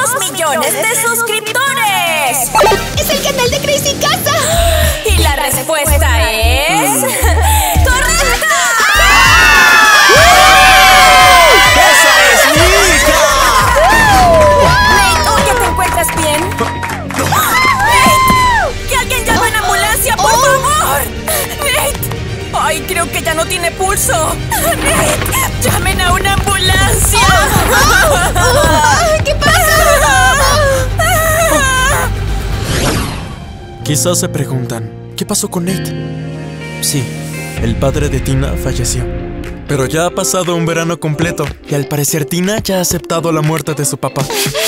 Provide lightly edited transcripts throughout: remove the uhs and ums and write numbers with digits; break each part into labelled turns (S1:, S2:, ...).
S1: 2 millones de suscriptores.
S2: ¡Es el canal de Crazy Casa!
S1: Y la respuesta es... ¡correcta!
S3: ¡Esa es mi hija!
S1: Nate, oye, ¿te encuentras bien? ¡Nate! ¡Que alguien llame a una ambulancia, por favor! ¡Nate! ¡Ay, creo que ya no tiene pulso! ¡Nate! ¡Llamen a una ambulancia!
S2: ¿Qué pasa?
S3: Quizás se preguntan, ¿qué pasó con Nate? Sí, el padre de Tina falleció. Pero ya ha pasado un verano completo y al parecer Tina ya ha aceptado la muerte de su papá.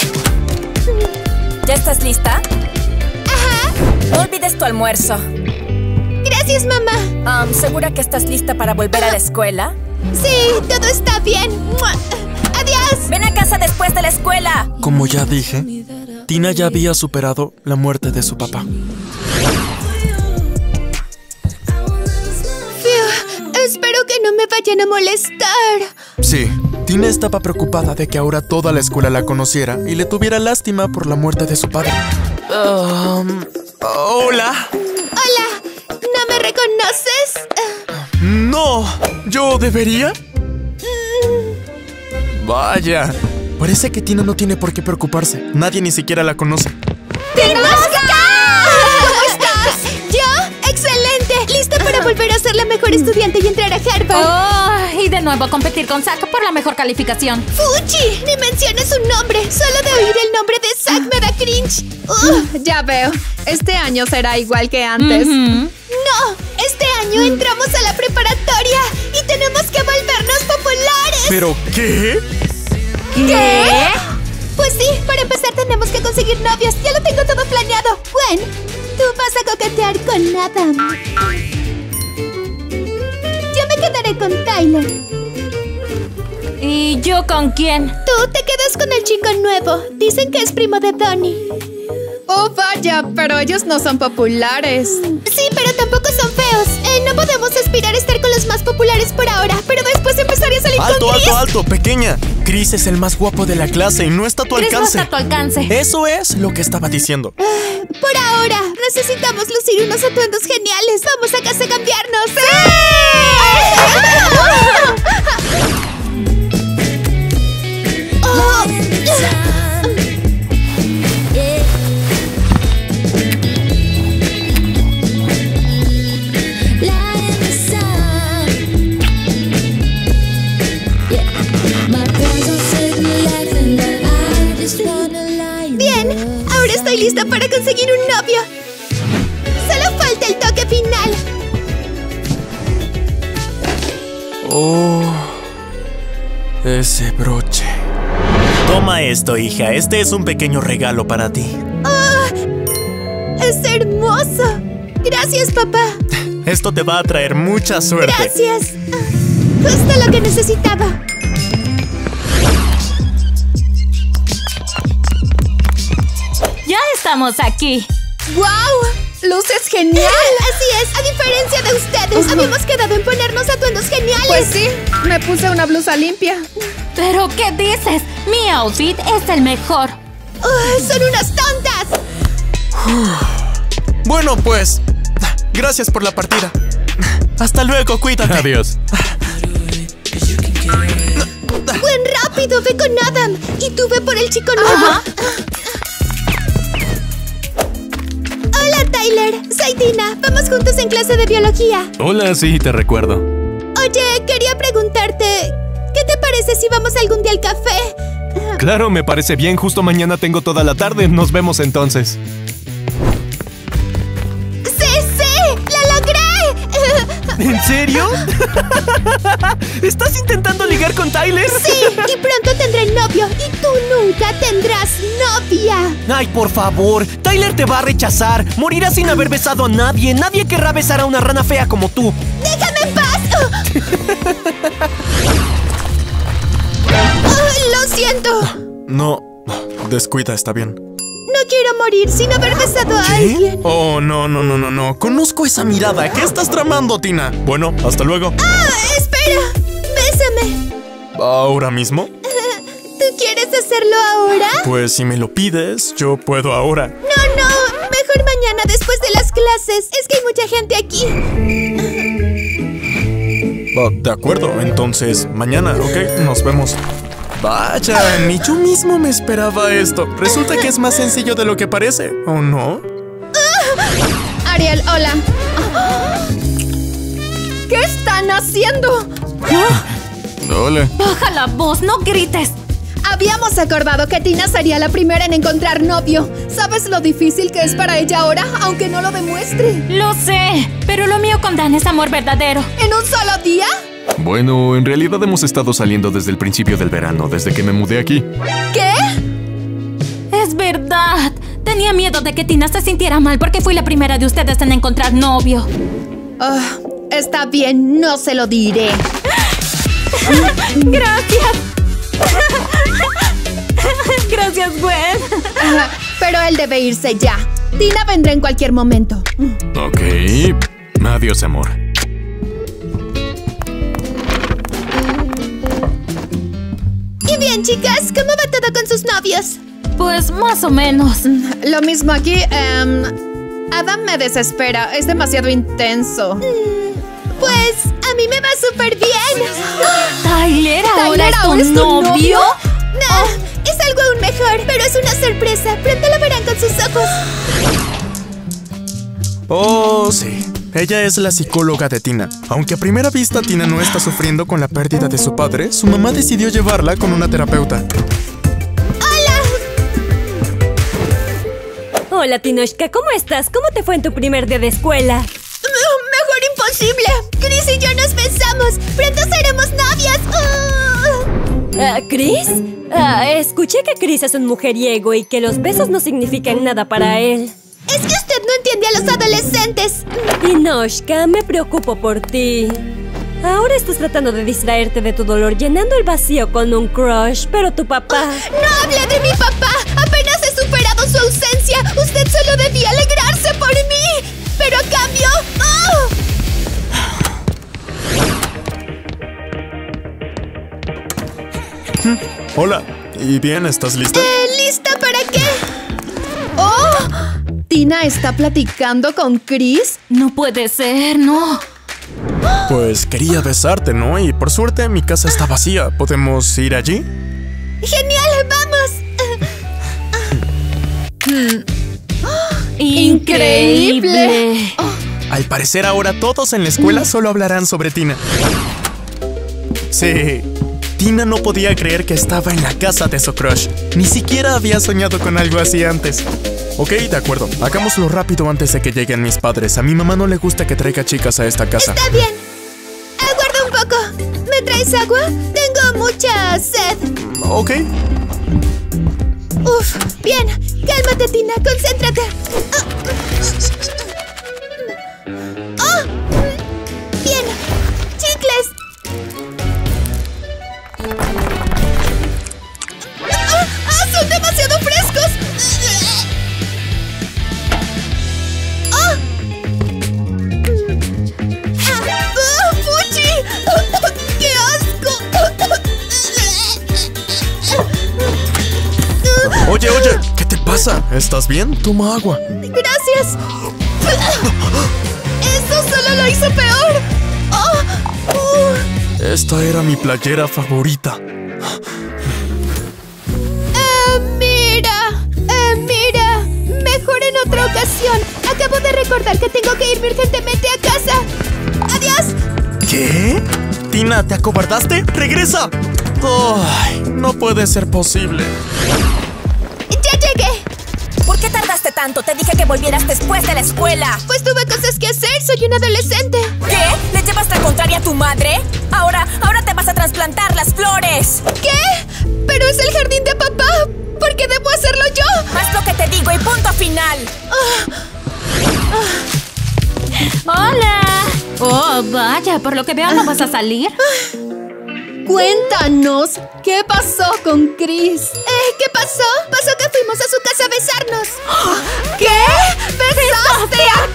S1: ¿Ya estás lista?
S2: Ajá.
S1: No olvides tu almuerzo.
S2: Gracias, mamá.
S1: ¿Segura que estás lista para volver a la escuela?
S2: Sí, todo está bien. ¡Adiós!
S1: ¡Ven a casa después de la escuela!
S3: Como ya dije, Tina ya había superado la muerte de su papá.
S2: Espero que no me vayan a molestar.
S3: Sí, Tina estaba preocupada de que ahora toda la escuela la conociera y le tuviera lástima por la muerte de su padre. Hola.
S2: Hola, ¿no me reconoces?
S3: No, ¿yo debería? Vaya, parece que Tina no tiene por qué preocuparse. Nadie ni siquiera la conoce.
S2: ¡Tinasca! ¿Cómo estás? ¿Yo? ¡Excelente! ¿Lista para volver a ser la mejor estudiante y entrar a Harvard?
S4: Y de nuevo competir con Zack por la mejor calificación.
S2: ¡Fuchi! Ni menciones su nombre. Solo de oír el nombre de Zack me da cringe.
S5: Ya veo. Este año será igual que antes.
S2: ¡No! Este año entramos a la preparatoria y tenemos que volvernos populares.
S3: ¿Pero qué?
S2: ¿Qué? Pues sí, para empezar tenemos que conseguir novios. Ya lo tengo todo planeado. Gwen, tú vas a coquetear con Adam. Yo me quedaré con Tyler.
S4: ¿Y yo con quién?
S2: Tú te quedas con el chico nuevo. Dicen que es primo de Donnie.
S5: Oh, vaya, pero ellos no son populares.
S2: Sí, pero tampoco son feos. No podemos aspirar a estar con los más populares por ahora, pero después empezaré a salir con Chris.
S3: ¡Alto, pequeña! Chris es el más guapo de la clase y no está a tu
S4: Chris
S3: alcance.
S4: no está a tu alcance.
S3: Eso es lo que estaba diciendo.
S2: Por ahora, necesitamos lucir unos atuendos geniales. Vamos a casa a cambiarnos. Bien, ahora estoy lista para conseguir un novio. Solo falta el toque final.
S3: Oh, ese broche. Toma esto, hija. Este es un pequeño regalo para ti.
S2: ¡Es hermoso! Gracias, papá.
S3: Esto te va a traer mucha suerte.
S2: Gracias. Justo lo que necesitaba.
S4: Ya estamos aquí.
S5: ¡Wow! ¡Luces genial!
S2: Así es, a diferencia de ustedes, habíamos quedado en ponernos atuendos geniales.
S5: Pues sí, me puse una blusa limpia.
S4: ¿Pero qué dices? Mi outfit es el mejor.
S2: ¡Son unas tontas!
S3: Bueno, pues, gracias por la partida. Hasta luego, cuídate.
S6: Adiós.
S2: Buen rápido, ve con Adam. Y tú ve por el chico nuevo. Hola, Tyler. Soy Tina. Vamos juntos en clase de biología.
S6: Hola, sí, te recuerdo.
S2: Oye, quería preguntarte, ¿qué te parece si vamos algún día al café?
S6: Claro, me parece bien. Justo mañana tengo toda la tarde. Nos vemos entonces.
S2: ¡Sí! ¡La logré!
S6: ¿En serio? ¿Estás intentando ligar con Tyler?
S2: Sí, y pronto tendré novio. Y tú nunca tendrás novia.
S7: Ay, por favor, Tyler te va a rechazar. Morirás sin haber besado a nadie. Nadie querrá besar a una rana fea como tú.
S2: ¡Déjame en paz! Lo siento.
S3: No, descuida, está bien.
S2: No quiero morir sin haber besado a alguien.
S3: Oh, no. Conozco esa mirada. ¿Qué estás tramando, Tina? Bueno, hasta luego.
S2: ¡Ah! ¡Espera! ¡Bésame!
S3: ¿Ahora mismo?
S2: ¿Tú quieres hacerlo ahora?
S3: Pues si me lo pides, yo puedo ahora.
S2: No, mejor mañana después de las clases. Es que hay mucha gente aquí.
S3: De acuerdo, entonces mañana, ¿ok? Nos vemos. Vaya, ni yo mismo me esperaba esto. Resulta que es más sencillo de lo que parece, ¿o no?
S5: Ariel, hola. ¿Qué están haciendo?
S6: Hola.
S4: Baja la voz, no grites.
S5: Habíamos acordado que Tina sería la primera en encontrar novio. ¿Sabes lo difícil que es para ella ahora, aunque no lo demuestre?
S4: Lo sé, pero lo mío con Dan es amor verdadero.
S5: ¿En un solo día?
S6: Bueno, en realidad hemos estado saliendo desde el principio del verano, desde que me mudé aquí.
S5: ¿Qué?
S4: Es verdad. Tenía miedo de que Tina se sintiera mal porque fui la primera de ustedes en encontrar novio.
S5: Está bien, no se lo diré.
S4: Gracias. Gracias, Gwen.
S5: Pero él debe irse ya. Tina vendrá en cualquier momento.
S6: Ok. Adiós, amor.
S2: Y bien, chicas, ¿cómo va todo con sus novios?
S4: Pues más o menos.
S5: Lo mismo aquí. Adam me desespera. Es demasiado intenso.
S2: Pues a mí me va súper bien.
S4: ¿Tyler ahora es
S5: ¿ahora
S4: tu novio?
S2: No, es algo aún mejor, pero es una sorpresa. Pronto lo verán con sus ojos.
S3: Oh, sí. Ella es la psicóloga de Tina. Aunque a primera vista Tina no está sufriendo con la pérdida de su padre, su mamá decidió llevarla con una terapeuta.
S8: Hola, Tinochka, ¿cómo estás? ¿Cómo te fue en tu primer día de escuela?
S2: Mejor imposible. Chris y yo nos besamos. Pronto seremos novias.
S8: ¿Chris? Escuché que Chris es un mujeriego y que los besos no significan nada para él.
S2: Es que usted no entiende a los adolescentes.
S8: Tinochka, me preocupo por ti. Ahora estás tratando de distraerte de tu dolor, llenando el vacío con un crush, pero tu papá...
S2: ¡No hable de mi papá! ¡Apenas he superado su ausencia! ¡Usted solo debía alegrarse por mí! ¡Pero a cambio...
S3: Hola. ¿Y bien? ¿Estás lista?
S2: ¿Lista para qué?
S5: ¿Tina está platicando con Chris?
S4: No puede ser, no.
S3: Pues quería besarte, ¿no? Y por suerte mi casa está vacía. ¿Podemos ir allí?
S2: ¡Genial! ¡Vamos!
S4: ¡Increíble!
S3: Al parecer ahora todos en la escuela solo hablarán sobre Tina. Sí, Tina no podía creer que estaba en la casa de su crush. Ni siquiera había soñado con algo así antes. Ok, de acuerdo. Hagámoslo rápido antes de que lleguen mis padres. A mi mamá no le gusta que traiga chicas a esta casa.
S2: Está bien. Aguarda un poco. ¿Me traes agua? Tengo mucha sed.
S3: Ok.
S2: Uf, bien. Cálmate, Tina. Concéntrate. Bien. Chicles. Son demasiado frescos. ¡Fuchi! ¡Qué asco!
S3: Oye, ¿qué te pasa? ¿Estás bien? Toma agua.
S2: Gracias. Eso solo lo hizo peor.
S3: Esta era mi playera favorita.
S2: Mira. Mejor en otra ocasión. Acabo de recordar que tengo que irme urgentemente a casa. ¡Adiós!
S3: ¿Qué? Tina, ¿te acobardaste? ¡Regresa! ¡Ay! No puede ser posible.
S2: ¡Ya llegué!
S1: ¿Por qué tardaste tanto? Te dije que volvieras después de la escuela.
S2: Pues tuve cosas que hacer. Soy un adolescente.
S1: ¿Qué? ¿Le llevas la contraria a tu madre? Ahora te vas a trasplantar las flores.
S2: ¿Qué? Pero es el jardín de papá. ¿Por qué debo hacerlo yo?
S1: Haz lo que te digo y punto final.
S4: ¡Hola! Oh, vaya, por lo que veo no vas a salir.
S5: Cuéntanos, ¿qué pasó con Chris?
S2: ¿Qué pasó? Pasó que fuimos a su casa a besarnos.
S5: ¿Qué? ¿Besaste a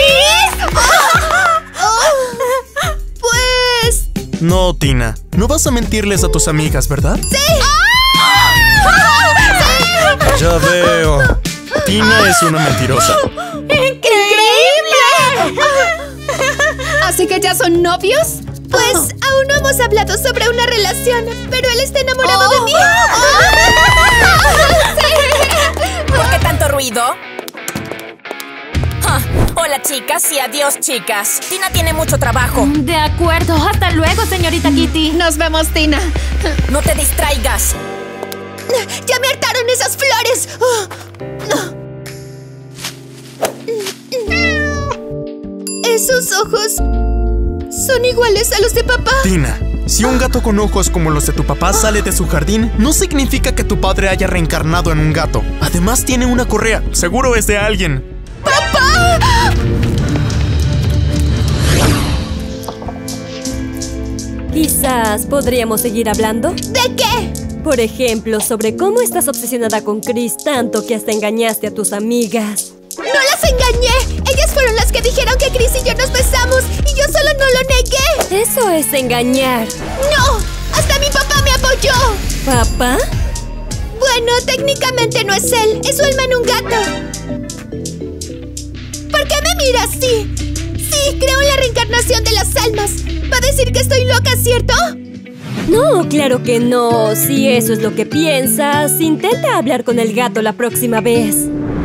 S5: Chris?
S2: Pues...
S3: No, Tina. No vas a mentirles a tus amigas, ¿verdad?
S2: ¡Sí!
S3: Ya veo. Tina es una mentirosa.
S5: ¡Increíble! ¿Así que ya son novios?
S2: Pues aún no hemos hablado sobre una relación, pero él está enamorado de mí.
S1: ¿Por qué tanto ruido? Ah, hola, chicas, y adiós, chicas. Tina tiene mucho trabajo.
S4: De acuerdo. Hasta luego, señorita Kitty.
S5: Nos vemos, Tina.
S1: No te distraigas.
S2: ¡Ya me hartaron esas flores! Esos ojos son iguales a los de papá.
S3: Tina, si un gato con ojos como los de tu papá sale de su jardín, no significa que tu padre haya reencarnado en un gato. Además tiene una correa. Seguro es de alguien.
S2: ¡Papá!
S8: Quizás podríamos seguir hablando.
S2: ¿De qué?
S8: Por ejemplo, sobre cómo estás obsesionada con Chris tanto que hasta engañaste a tus amigas.
S2: ¡No las engañé! Ellas fueron las que dijeron que Chris y yo nos besamos y yo solo no lo negué.
S8: Eso es engañar.
S2: ¡No! ¡Hasta mi papá me apoyó!
S8: ¿Papá?
S2: Bueno, técnicamente no es él, es su alma en un gato. ¿Por qué me mira así? Sí, creo en la reencarnación de las almas. Va a decir que estoy loca, ¿cierto?
S8: No, claro que no. Si eso es lo que piensas, intenta hablar con el gato la próxima vez.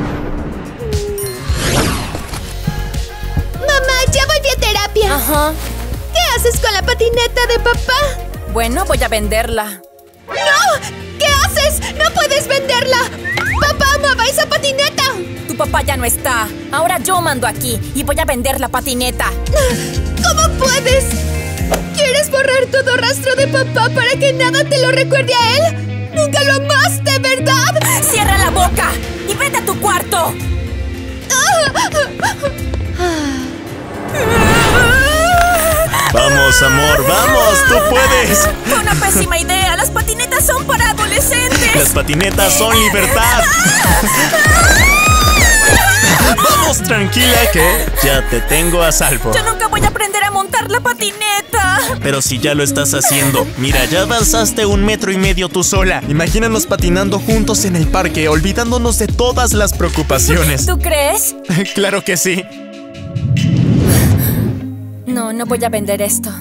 S2: Mamá, ya volví a terapia.
S1: Ajá.
S2: ¿Qué haces con la patineta de papá?
S1: Bueno, voy a venderla.
S2: ¡No! ¿Qué haces? ¡No puedes venderla! ¡Papá amaba esa patineta!
S1: Tu papá ya no está. Ahora yo mando aquí y voy a vender la patineta.
S2: ¿Cómo puedes? ¿Quieres borrar todo rastro de papá para que nada te lo recuerde a él? ¡Nunca lo amaste, ¿verdad?
S1: ¡Cierra la boca y vete a tu cuarto!
S3: Vamos, amor, vamos, tú puedes.
S1: ¡Fue una pésima idea! ¡Las patinetas son para adolescentes!
S3: Las patinetas son libertad. Vamos, tranquila, que ya te tengo a salvo.
S1: ¡Yo nunca voy a aprender a montar la patineta!
S3: Pero si ya lo estás haciendo. Mira, ya avanzaste 1,5 metros tú sola. Imagínanos patinando juntos en el parque, olvidándonos de todas las preocupaciones.
S1: ¿Tú crees?
S3: Claro que sí.
S1: No, no voy a vender esto.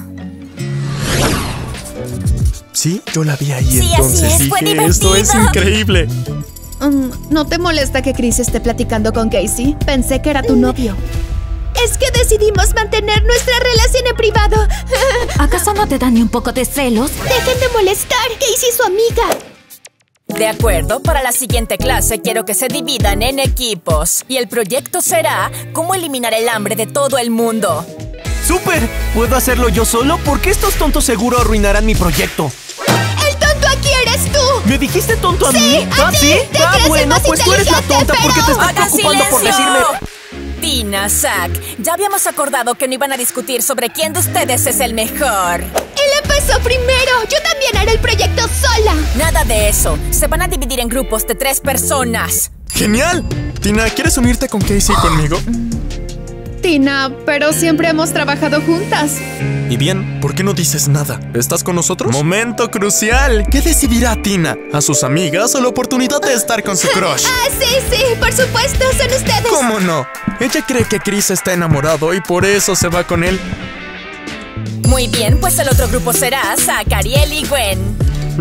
S3: Sí, yo la vi ahí,
S1: Sí,
S3: entonces
S1: así es, fue
S3: dije, esto es
S1: divertido.
S3: increíble.
S5: ¿No te molesta que Chris esté platicando con Casey? Pensé que era tu novio.
S2: Es que decidimos mantener nuestra relación en privado.
S4: ¿Acaso no te da ni un poco de celos?
S2: Dejen de molestar. Casey es su amiga.
S1: De acuerdo, para la siguiente clase quiero que se dividan en equipos. Y el proyecto será cómo eliminar el hambre de todo el mundo.
S7: ¡Súper! ¿Puedo hacerlo yo solo? Porque estos tontos seguro arruinarán mi proyecto.
S2: El tonto aquí eres tú.
S7: ¿Me dijiste tonto a
S2: Sí,
S7: mí?
S2: a ti.
S7: ¿Sí?
S2: Te crees el
S7: Bueno,
S2: más
S7: pues tú eres la
S2: inteligente,
S7: tonta porque te estás
S1: ¡Hagan
S7: preocupando por
S1: silencio!
S7: decirme...
S1: Tina, Zack, ya habíamos acordado que no iban a discutir sobre quién de ustedes es el mejor.
S2: Él empezó primero. Yo también haré el proyecto sola.
S1: Nada de eso. Se van a dividir en grupos de 3 personas.
S3: ¡Genial! Tina, ¿quieres unirte con Casey y conmigo?
S5: Tina, pero siempre hemos trabajado juntas.
S3: Y bien, ¿por qué no dices nada? ¿Estás con nosotros? ¡Momento crucial! ¿Qué decidirá Tina? ¿A sus amigas o la oportunidad de estar con su crush?
S2: Sí, por supuesto, son ustedes.
S3: ¿Cómo no? Ella cree que Chris está enamorado y por eso se va con él.
S1: Muy bien, pues el otro grupo será Zack, Ariel y Gwen.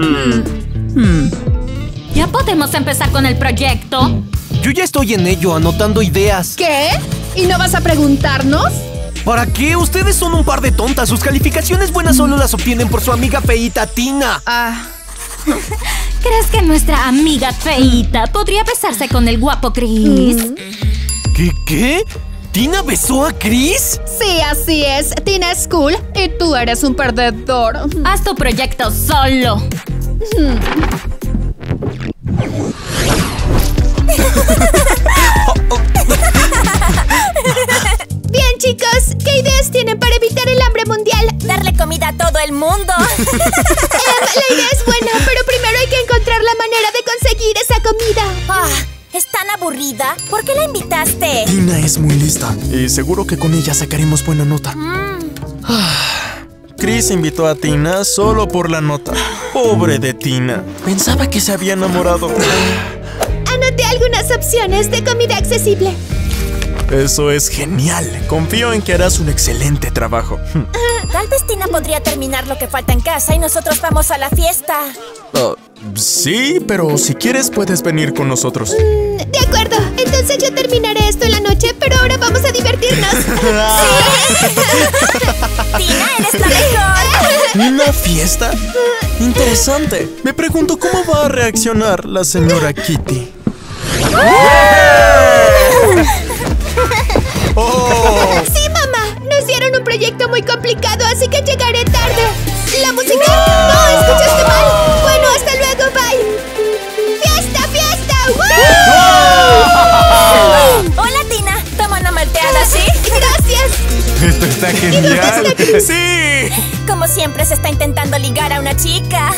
S4: ¿Ya podemos empezar con el proyecto?
S7: Yo ya estoy en ello, anotando ideas.
S5: ¿Qué? ¿Y no vas a preguntarnos?
S7: ¿Para qué? Ustedes son un par de tontas. Sus calificaciones buenas solo las obtienen por su amiga feíta, Tina.
S4: ¿Crees que nuestra amiga feíta podría besarse con el guapo Chris?
S7: ¿Qué? ¿Tina besó a Chris?
S5: Sí, así es. Tina es cool y tú eres un perdedor.
S4: Haz tu proyecto solo.
S2: Bien, chicos, ¿qué ideas tienen para evitar el hambre mundial?
S1: Darle comida a todo el mundo.
S2: La idea es buena, pero primero hay que encontrar la manera de conseguir esa comida.
S1: ¿Es tan aburrida? ¿Por qué la invitaste?
S3: Tina es muy lista y seguro que con ella sacaremos buena nota. Chris invitó a Tina solo por la nota. Pobre de Tina. Pensaba que se había enamorado.
S2: Anoté opciones de comida accesible.
S3: Eso es genial. Confío en que harás un excelente trabajo.
S1: Tal vez Tina podría terminar lo que falta en casa y nosotros vamos a la fiesta.
S3: Sí, pero si quieres puedes venir con nosotros.
S2: De acuerdo, entonces yo terminaré esto en la noche, pero ahora vamos a divertirnos.
S1: Tina, eres la mejor.
S3: ¿Una fiesta? Interesante. Me pregunto cómo va a reaccionar la señora Kitty. ¡Oh!
S2: Sí, mamá. Nos dieron un proyecto muy complicado, así que llegaré tarde. ¿La música? No, escuchaste mal. Bueno, hasta luego, bye. ¡Fiesta, fiesta! ¡Woo!
S1: Hola, Tina. Toma una malteada, ¿sí?
S2: Gracias.
S6: Esto está genial.
S3: ¡Sí!
S1: Como siempre se está intentando ligar a una chica.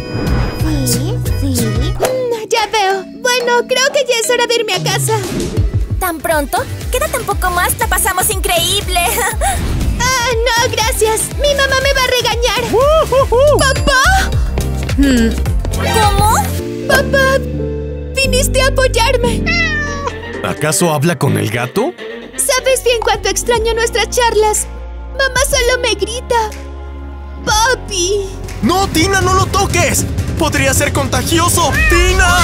S2: Ya veo. Bueno, creo que ya es hora de irme a casa.
S1: ¿Tan pronto? Quédate un poco más, la pasamos increíble.
S2: No, gracias. Mi mamá me va a regañar. ¿Papá?
S1: ¿Cómo?
S2: Papá, viniste a apoyarme.
S6: ¿Acaso habla con el gato?
S2: Sabes bien cuánto extraño nuestras charlas. Mamá solo me grita. Papi.
S3: ¡No, Tina, no lo toques! ¡Podría ser contagioso! ¡Tina!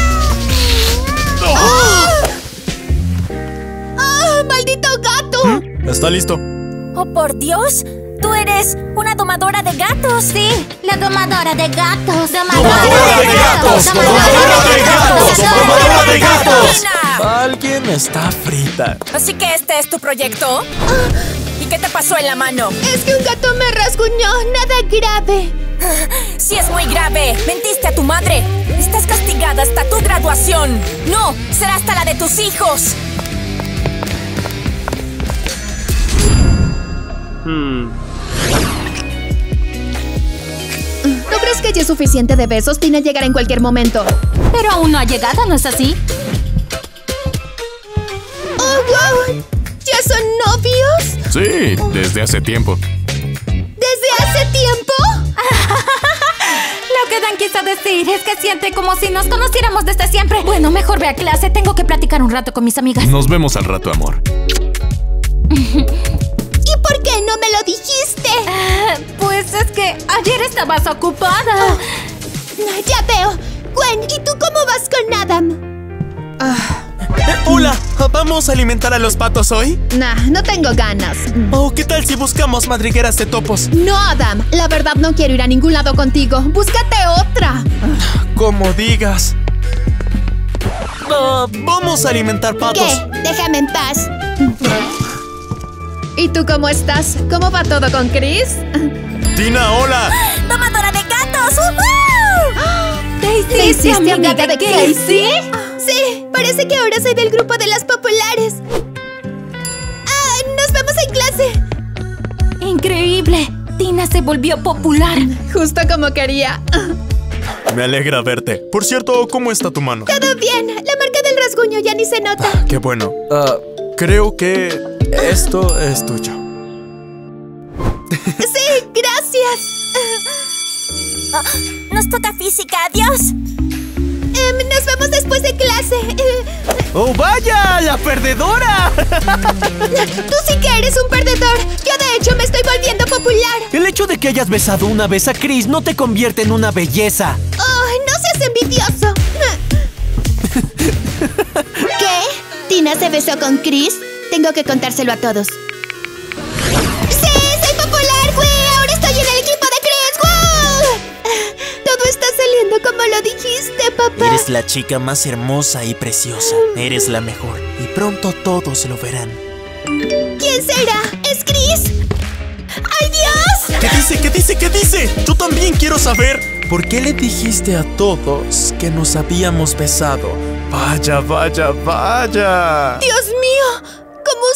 S2: ¡Maldito gato!
S3: ¿Está listo?
S1: ¡Oh, por Dios! ¡Tú eres una domadora de gatos!
S4: Sí, la domadora de gatos.
S3: ¡Domadora de gatos! ¡Domadora de gatos! ¡Domadora de gatos!
S1: ¡Tina!
S3: Alguien está frita.
S1: Así que este es tu proyecto. ¿Y qué te pasó en la mano?
S2: Es que un gato me rasguñó. Nada grave.
S1: Sí, es muy grave. Mentiste a tu madre. Estás castigada hasta tu graduación. No, será hasta la de tus hijos.
S5: ¿No crees que ya es suficiente de besos? Tina llegará en cualquier momento.
S4: Pero aún no ha llegado, ¿no es así?
S2: ¡Oh, wow! ¿Ya son novios?
S6: Sí, desde hace tiempo.
S2: ¿Desde hace tiempo?
S4: Lo que Dan quiso decir es que siente como si nos conociéramos desde siempre. Bueno, mejor ve a clase. Tengo que platicar un rato con mis amigas.
S6: Nos vemos al rato, amor.
S2: ¿Y por qué no me lo dijiste?
S4: Pues es que ayer estabas ocupada.
S2: Ya veo. Gwen, ¿y tú cómo vas con Adam?
S3: Hola, ¿vamos a alimentar a los patos hoy?
S5: Nah, no tengo ganas.
S3: Oh, ¿qué tal si buscamos madrigueras de topos?
S5: No, Adam. La verdad no quiero ir a ningún lado contigo. Búscate otra.
S3: Como digas. Vamos a alimentar patos.
S2: ¿Qué? Déjame en paz.
S5: ¿Y tú cómo estás? ¿Cómo va todo con Chris?
S3: Tina, hola.
S1: ¡Domadora de gatos!
S5: ¿Te hiciste amiga de Casey?
S2: Sí, parece que ahora soy del grupo de las populares. Nos vemos en clase.
S4: Increíble. Tina se volvió popular.
S5: Justo como quería.
S3: Me alegra verte. Por cierto, ¿cómo está tu mano?
S2: Todo bien. La marca del rasguño ya ni se nota.
S3: Qué bueno. Creo que esto es tuyo.
S2: Sí, gracias.
S1: Nos toca física. Adiós.
S2: Nos vemos después de clase.
S7: ¡Oh, vaya! ¡La perdedora!
S2: Tú sí que eres un perdedor. Yo, de hecho, me estoy volviendo popular.
S7: El hecho de que hayas besado una vez a Chris no te convierte en una belleza.
S2: ¡Oh, no seas envidioso! ¿Qué? ¿Tina se besó con Chris? Tengo que contárselo a todos. ¡Sí! ¡Soy popular, güey! ¡Ahora estoy en el equipo de Chris! ¡Wow! Todo está saliendo como lo dijiste, papá.
S3: Eres la chica más hermosa y preciosa. Eres la mejor. Y pronto todos lo verán.
S2: ¿Quién será? ¿Es Chris? ¡Ay, Dios!
S3: ¿Qué dice? ¿Qué dice? ¿Qué dice? Yo también quiero saber. ¿Por qué le dijiste a todos que nos habíamos besado? Vaya, vaya, vaya.
S2: ¡Dios mío! ¿Cómo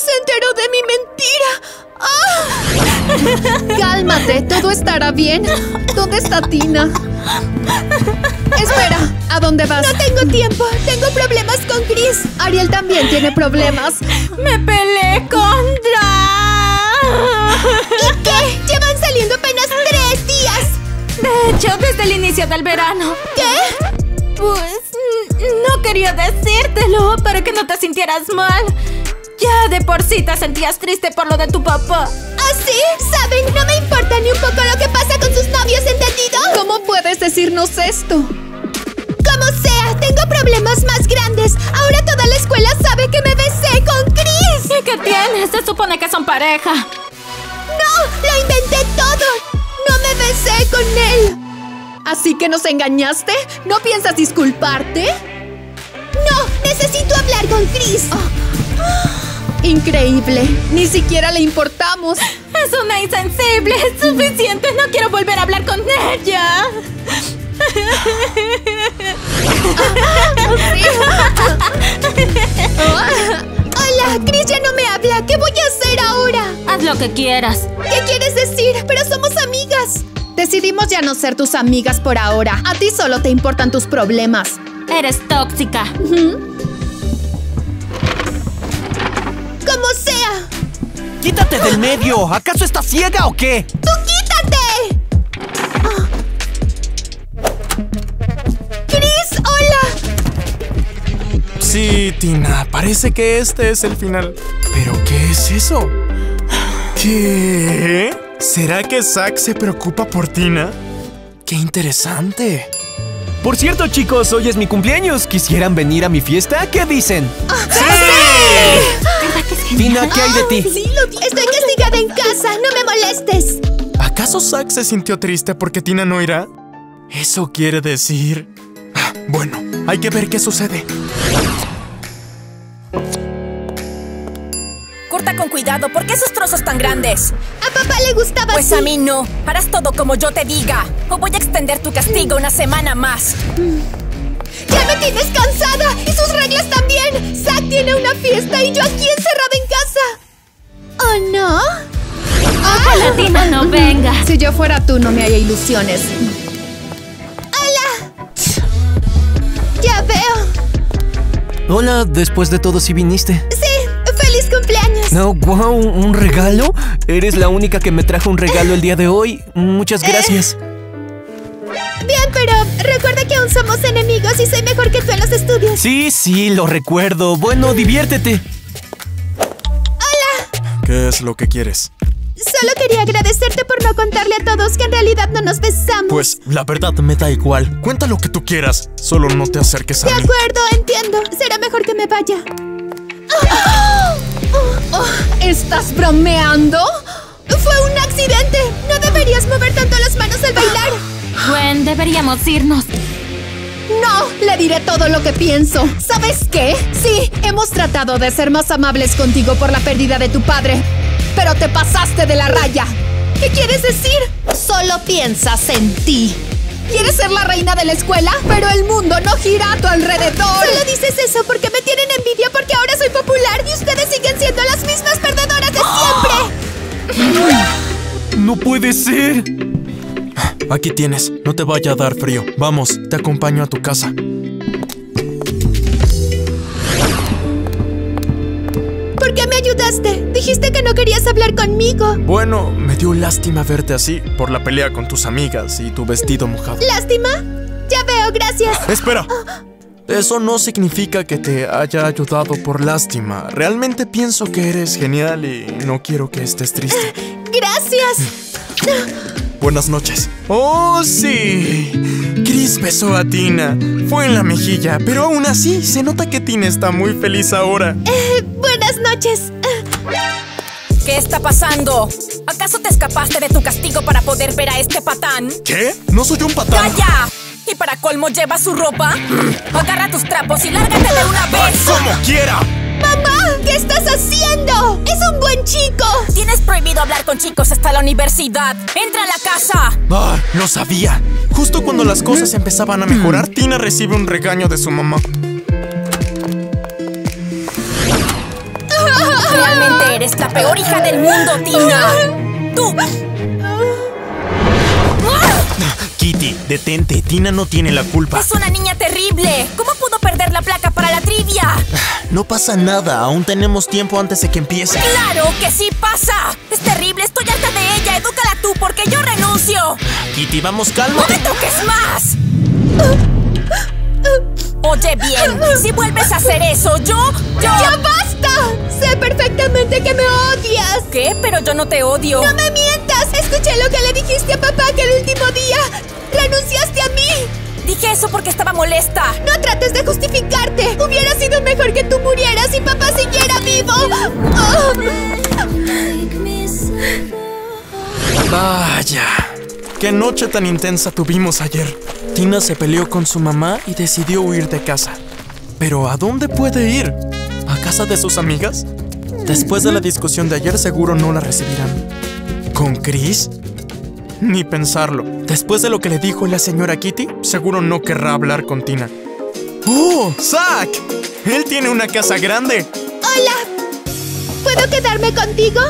S2: se enteró de mi mentira? ¡Ah!
S5: Cálmate, todo estará bien. ¿Dónde está Tina? Espera, ¿a dónde vas?
S2: No tengo tiempo. Tengo problemas con Chris.
S5: Ariel también tiene problemas.
S4: Me peleé con Dan.
S2: ¿Y qué? Llevan saliendo apenas 3 días.
S4: De hecho, desde el inicio del verano.
S2: ¿Qué?
S4: Pues No quería decírtelo para que no te sintieras mal. Ya de por sí te sentías triste por lo de tu papá.
S2: ¿Ah, sí? ¿Saben? No me importa ni un poco lo que pasa con sus novios, ¿entendido?
S5: ¿Cómo puedes decirnos esto?
S2: Como sea, tengo problemas más grandes. Ahora toda la escuela sabe que me besé con Chris.
S4: ¿Y qué tienes? Se supone que son pareja.
S2: ¡No! ¡Lo inventé todo! ¡No me besé con él!
S5: ¿Así que nos engañaste? ¿No piensas disculparte?
S2: ¡No! ¡Necesito hablar con Chris!
S5: Increíble. Ni siquiera le importamos.
S4: Es una insensible. Es suficiente. No quiero volver a hablar con ella.
S2: Hola, Chris ya no me habla. ¿Qué voy a hacer ahora?
S4: Haz lo que quieras.
S2: ¿Qué quieres decir? Pero somos amigas.
S5: Decidimos ya no ser tus amigas por ahora. A ti solo te importan tus problemas.
S4: Eres tóxica.
S2: Como sea.
S7: ¡Quítate del medio! ¿Acaso estás ciega o qué?
S2: ¡Tú quítate! ¡Chris, hola!
S3: Sí, Tina, parece que este es el final. ¿Pero qué es eso? ¿Qué? ¿Será que Zack se preocupa por Tina? ¡Qué interesante!
S7: Por cierto, chicos, hoy es mi cumpleaños. ¿Quisieran venir a mi fiesta? ¿Qué dicen?
S2: ¡Sí!
S7: Tina, ¿qué hay de ti?
S2: Sí, estoy castigada en casa. No me molestes.
S3: ¿Acaso Zack se sintió triste porque Tina no irá? Eso quiere decir... Bueno, hay que ver qué sucede.
S1: Corta con cuidado, ¿por qué esos trozos tan grandes?
S2: A papá le gustaba
S1: Pues
S2: así.
S1: a mí no. Harás todo como yo te diga. O voy a extender tu castigo una semana más.
S2: ¡Ya me tienes cansada! ¡Y sus reglas también! Zack tiene una fiesta y yo aquí encerrada en casa. ¿Oh, no?
S4: Ojalá Tina no venga.
S5: Si yo fuera tú, no me haría ilusiones.
S2: ¡Hola! Ya veo.
S7: Hola, después de todo sí viniste.
S2: Sí, feliz cumpleaños.
S7: No, wow, ¿un regalo? Eres la única que me trajo un regalo el día de hoy. Muchas gracias.
S2: Bien, pero recuerda que aún somos enemigos y soy mejor que tú en los estudios.
S7: Sí, lo recuerdo. Bueno, diviértete.
S3: ¿Qué es lo que quieres?
S2: Solo quería agradecerte por no contarle a todos que en realidad no nos besamos.
S3: Pues, la verdad me da igual. Cuenta lo que tú quieras. Solo no te acerques a
S2: De
S3: mí.
S2: acuerdo, entiendo. Será mejor que me vaya.
S5: ¿Estás bromeando?
S2: ¡Fue un accidente! No deberías mover tanto las manos al bailar.
S4: Gwen, deberíamos irnos.
S5: No, le diré todo lo que pienso. ¿Sabes qué? Sí, hemos tratado de ser más amables contigo por la pérdida de tu padre, pero te pasaste de la raya.
S2: ¿Qué quieres decir?
S5: Solo piensas en ti. ¿Quieres ser la reina de la escuela? Pero el mundo no gira a tu alrededor.
S2: Solo dices eso porque me tienen envidia porque ahora soy popular y ustedes siguen siendo las mismas perdedoras de siempre.
S7: No puede ser.
S3: Aquí tienes. No te vaya a dar frío. Vamos, te acompaño a tu casa.
S2: ¿Por qué me ayudaste? Dijiste que no querías hablar conmigo.
S3: Bueno, me dio lástima verte así por la pelea con tus amigas y tu vestido mojado.
S2: ¿Lástima? Ya veo, gracias.
S3: ¡Espera! Eso no significa que te haya ayudado por lástima. Realmente pienso que eres genial y no quiero que estés triste.
S2: Gracias.
S3: Buenas noches. ¡Oh, sí! Chris besó a Tina. Fue en la mejilla, pero aún así se nota que Tina está muy feliz ahora.
S2: Buenas noches.
S1: ¿Qué está pasando? ¿Acaso te escapaste de tu castigo para poder ver a este patán?
S3: ¿Qué? No soy un patán.
S1: ¡Calla! ¿Y para colmo llevas su ropa? Agarra tus trapos y lárgate de una vez.
S3: ¡Como quiera!
S2: ¡Mamá! ¿Qué estás haciendo? ¡Es un buen chico!
S1: Tienes prohibido hablar con chicos hasta la universidad. ¡Entra a la casa!
S3: ¡Ah! Lo sabía. Justo cuando las cosas empezaban a mejorar, Tina recibe un regaño de su mamá.
S1: Realmente eres la peor hija del mundo, Tina. ¡Tú!
S3: Kitty, detente. Tina no tiene la culpa.
S1: Es una niña terrible. ¿Cómo pudo perder la placa para la trivia?
S3: No pasa nada. Aún tenemos tiempo antes de que empiece.
S1: ¡Claro que sí pasa! Es terrible. Estoy harta de ella. Edúcala tú porque yo renuncio.
S3: Kitty, vamos,
S1: ¡No
S3: cálmate.
S1: me toques más! Oye bien, si vuelves a hacer eso, yo...
S2: ¡Ya basta! Sé perfectamente que me odias.
S1: ¿Qué? Pero yo no te odio.
S2: ¡No me mientas! Escuché lo que le dijiste a papá aquel último día. ¡Renunciaste a mí!
S1: Dije eso porque estaba molesta.
S2: ¡No trates de justificarte! Hubiera sido mejor que tú murieras y papá siguiera vivo.
S3: Vaya, qué noche tan intensa tuvimos ayer. Tina se peleó con su mamá y decidió huir de casa. ¿Pero a dónde puede ir? ¿A casa de sus amigas? Después de la discusión de ayer seguro no la recibirán. ¿Con Chris? Ni pensarlo. Después de lo que le dijo la señora Kitty, seguro no querrá hablar con Tina. ¡Oh! ¡Zack! Él tiene una casa grande.
S2: ¡Hola! ¿Puedo quedarme contigo?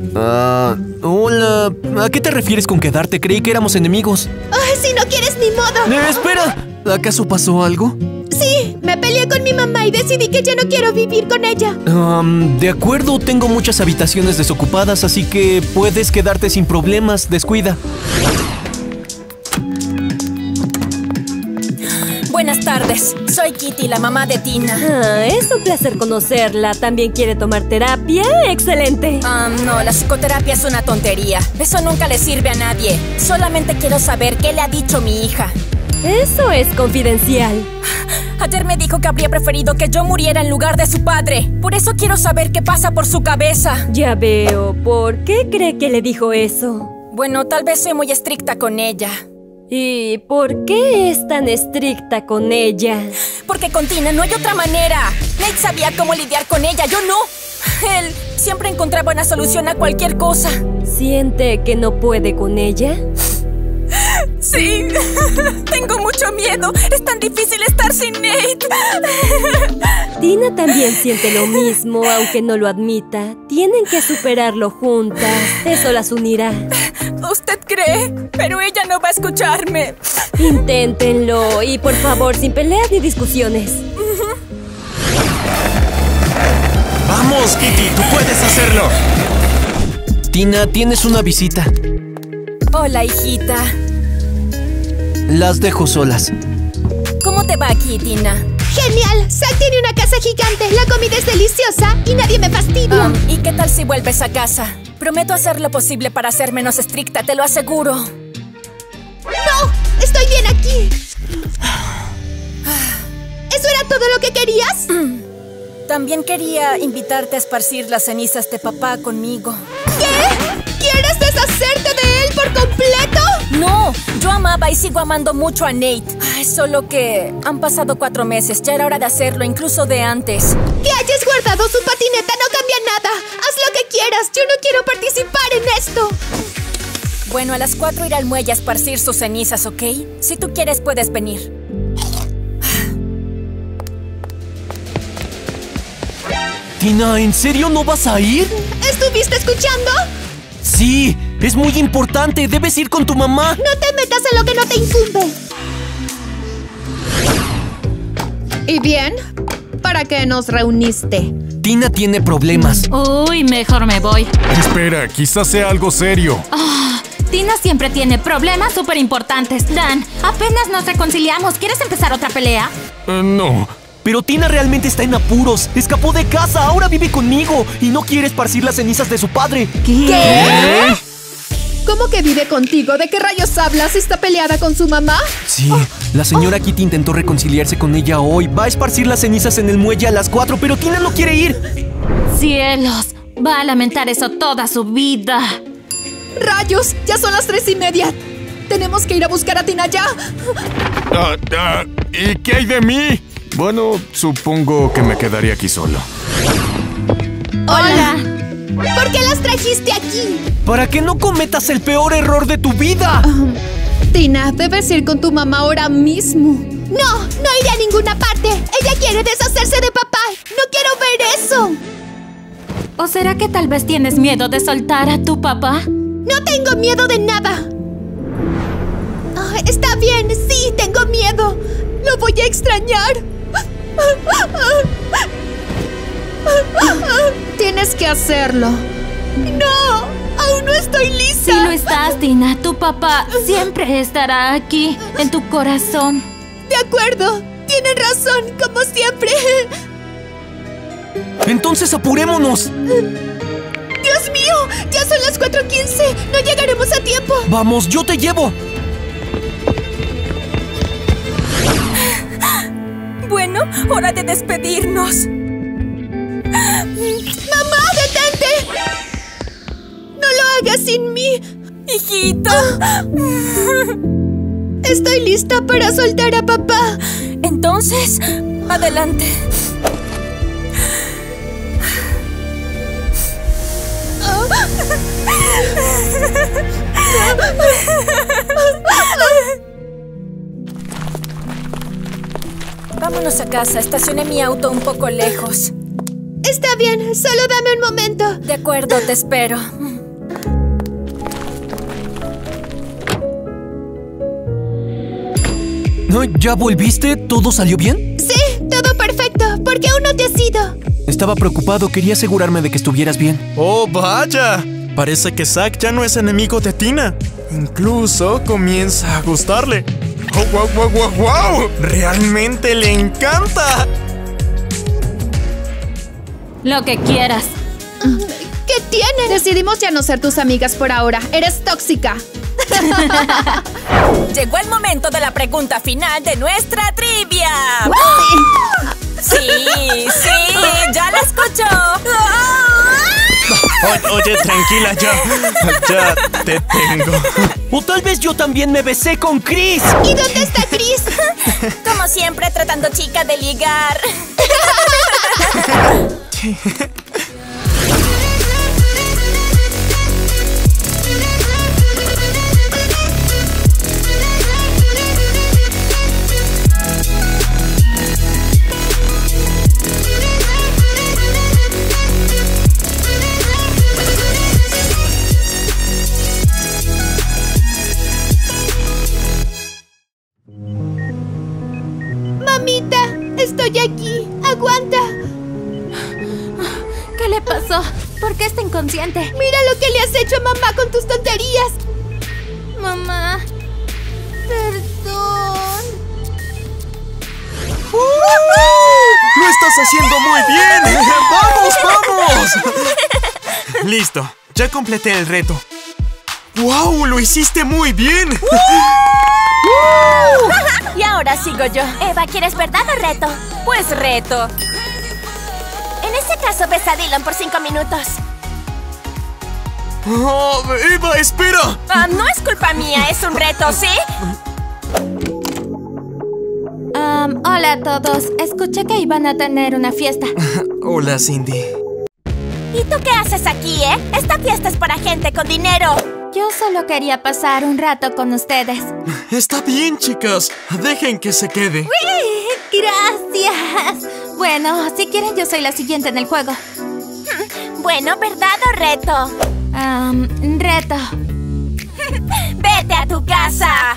S7: Hola. ¿A qué te refieres con quedarte? Creí que éramos enemigos.
S2: Si no quieres, ni modo.
S7: ¡Espera! ¿Acaso pasó algo?
S2: Sí, me peleé con mi mamá y decidí que ya no quiero vivir con ella.
S7: De acuerdo, tengo muchas habitaciones desocupadas, así que puedes quedarte sin problemas. Descuida.
S1: Buenas tardes, soy Kitty, la mamá de Tina.
S8: Es un placer conocerla. ¿También quiere tomar terapia? ¡Excelente!
S1: No, la psicoterapia es una tontería. Eso nunca le sirve a nadie. Solamente quiero saber qué le ha dicho mi hija.
S8: Eso es confidencial.
S1: Ayer me dijo que habría preferido que yo muriera en lugar de su padre. Por eso quiero saber qué pasa por su cabeza.
S8: Ya veo. ¿Por qué cree que le dijo eso?
S1: Bueno, tal vez soy muy estricta con ella.
S8: ¿Y por qué es tan estricta con ella?
S1: Porque con Tina no hay otra manera. Nate sabía cómo lidiar con ella, yo no. Él siempre encontraba una solución a cualquier cosa.
S8: ¿Siente que no puede con ella?
S1: Sí, tengo mucho miedo. Es tan difícil estar sin Nate.
S8: Tina también siente lo mismo, aunque no lo admita. Tienen que superarlo juntas. Eso las unirá.
S1: ¿Usted cree? Pero ella no va a escucharme.
S8: Inténtenlo y por favor, sin peleas ni discusiones.
S3: ¡Vamos, Kitty! ¡Tú puedes hacerlo!
S7: Tina, tienes una visita.
S1: Hola, hijita.
S7: Las dejo solas.
S1: ¿Cómo te va aquí, Tina?
S2: ¡Genial! Zack tiene una casa gigante, la comida es deliciosa y nadie me fastidia.
S1: ¿Y qué tal si vuelves a casa? Prometo hacer lo posible para ser menos estricta, te lo aseguro.
S2: ¡No! ¡Estoy bien aquí! ¿Eso era todo lo que querías?
S1: También quería invitarte a esparcir las cenizas de papá conmigo.
S2: ¿Qué? ¿Quieres deshacerte de él por completo?
S1: No, yo amaba y sigo amando mucho a Nate. Solo que han pasado 4 meses, ya era hora de hacerlo, incluso de antes.
S2: Que hayas guardado su patineta no cambia nada. Haz lo que quieras, yo no quiero participar en esto.
S1: Bueno, a las 4 iré al muelle a esparcir sus cenizas, ¿ok? Si tú quieres, puedes venir.
S7: Tina, ¿en serio no vas a ir?
S2: ¿Estuviste escuchando?
S7: Sí, es muy importante. Debes ir con tu mamá.
S2: No te metas en lo que no te incumbe. ¿Y bien? ¿Para qué nos reuniste?
S7: Tina tiene problemas.
S4: Uy, mejor me voy.
S6: Espera, quizás sea algo serio.
S4: Tina siempre tiene problemas súper importantes. Dan, apenas nos reconciliamos. ¿Quieres empezar otra pelea?
S6: No.
S7: Pero Tina realmente está en apuros. Escapó de casa, ahora vive conmigo y no quiere esparcir las cenizas de su padre.
S5: ¿Qué? ¿Cómo que vive contigo? ¿De qué rayos hablas? ¿Está peleada con su mamá?
S7: Sí, la señora Kitty intentó reconciliarse con ella hoy. Va a esparcir las cenizas en el muelle a las 4, pero Tina no quiere ir.
S4: ¡Cielos! Va a lamentar eso toda su vida.
S5: ¡Rayos! Ya son las 3:30. Tenemos que ir a buscar a Tina ya.
S6: ¿Y qué hay de mí? Bueno, supongo que me quedaría aquí solo.
S2: ¡Hola! ¿Por qué las trajiste aquí?
S7: Para que no cometas el peor error de tu vida.
S5: Tina, debes ir con tu mamá ahora mismo.
S2: No, no iré a ninguna parte. Ella quiere deshacerse de papá. No quiero ver eso.
S4: ¿O será que tal vez tienes miedo de soltar a tu papá?
S2: No tengo miedo de nada. Está bien, sí, tengo miedo.
S5: Lo voy a extrañar. Tienes que hacerlo.
S2: No, aún no estoy lista.
S4: Sí lo estás, Tina. Tu papá siempre estará aquí, en tu corazón.
S2: De acuerdo. Tienen razón, como siempre.
S7: Entonces apurémonos.
S2: ¡Dios mío! ¡Ya son las 4:15! ¡No llegaremos a tiempo!
S7: Vamos, yo te llevo.
S1: Bueno, hora de despedirnos.
S2: ¡Mamá, detente! ¡No lo hagas sin mí!
S1: ¡Hijito!
S2: Estoy lista para soltar a papá.
S1: Entonces, adelante. Vámonos a casa. Estacioné mi auto un poco lejos.
S2: Está bien, solo dame un momento.
S1: De acuerdo, te espero.
S7: ¿No? ¿Ya volviste? ¿Todo salió bien?
S2: Sí, todo perfecto. ¿Por qué aún no te has ido?
S7: Estaba preocupado, quería asegurarme de que estuvieras bien.
S3: ¡Oh, vaya! Parece que Zack ya no es enemigo de Tina. Incluso comienza a gustarle. ¡Oh, wow, wow, wow, wow! ¡Realmente le encanta!
S4: Lo que quieras.
S5: ¿Qué tiene? Decidimos ya no ser tus amigas por ahora. Eres tóxica.
S1: Llegó el momento de la pregunta final de nuestra trivia. Sí, ya la escuchó.
S3: Oye, tranquila, ya te tengo.
S7: O tal vez yo también me besé con Chris.
S2: ¿Y dónde está Chris?
S1: Como siempre, tratando chica de ligar.
S2: Mamita, estoy aquí. Aguanta.
S4: ¿Qué le pasó? ¿Por qué está inconsciente?
S2: Mira lo que le has hecho a mamá con tus tonterías.
S4: Mamá, perdón.
S3: ¡Lo estás haciendo muy bien! ¡Vamos! Listo, ya completé el reto. ¡Wow! ¡Lo hiciste muy bien!
S1: Y ahora sigo yo. Eva, ¿quieres verdad o reto? Pues reto. En ese caso, ves a Dylan por 5 minutos.
S3: ¡Oh, Eva, espera!
S1: No es culpa mía, es un reto, ¿sí?
S4: Hola a todos. Escuché que iban a tener una fiesta.
S3: Hola, Cindy.
S1: ¿Y tú qué haces aquí, Esta fiesta es para gente con dinero.
S4: Yo solo quería pasar un rato con ustedes.
S3: Está bien, chicas. Dejen que se quede.
S4: Gracias. Bueno, si quieren yo soy la siguiente en el juego.
S1: Bueno, ¿verdad o reto?
S4: Reto.
S1: ¡Vete a tu casa!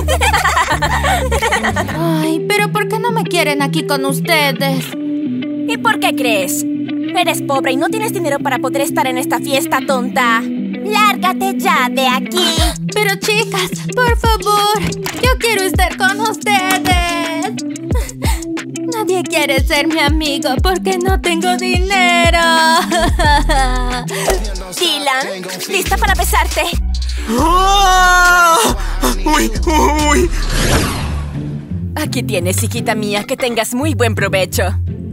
S4: Ay, pero ¿por qué no me quieren aquí con ustedes?
S1: ¿Y por qué crees? Eres pobre y no tienes dinero para poder estar en esta fiesta, tonta. ¡Lárgate ya de aquí!
S4: Pero chicas, por favor, yo quiero estar con ustedes. Nadie quiere ser mi amigo porque no tengo dinero.
S1: Dylan, ¿lista para besarte?
S3: ¡Ah! ¡Uy!
S1: Aquí tienes, hijita mía, que tengas muy buen provecho.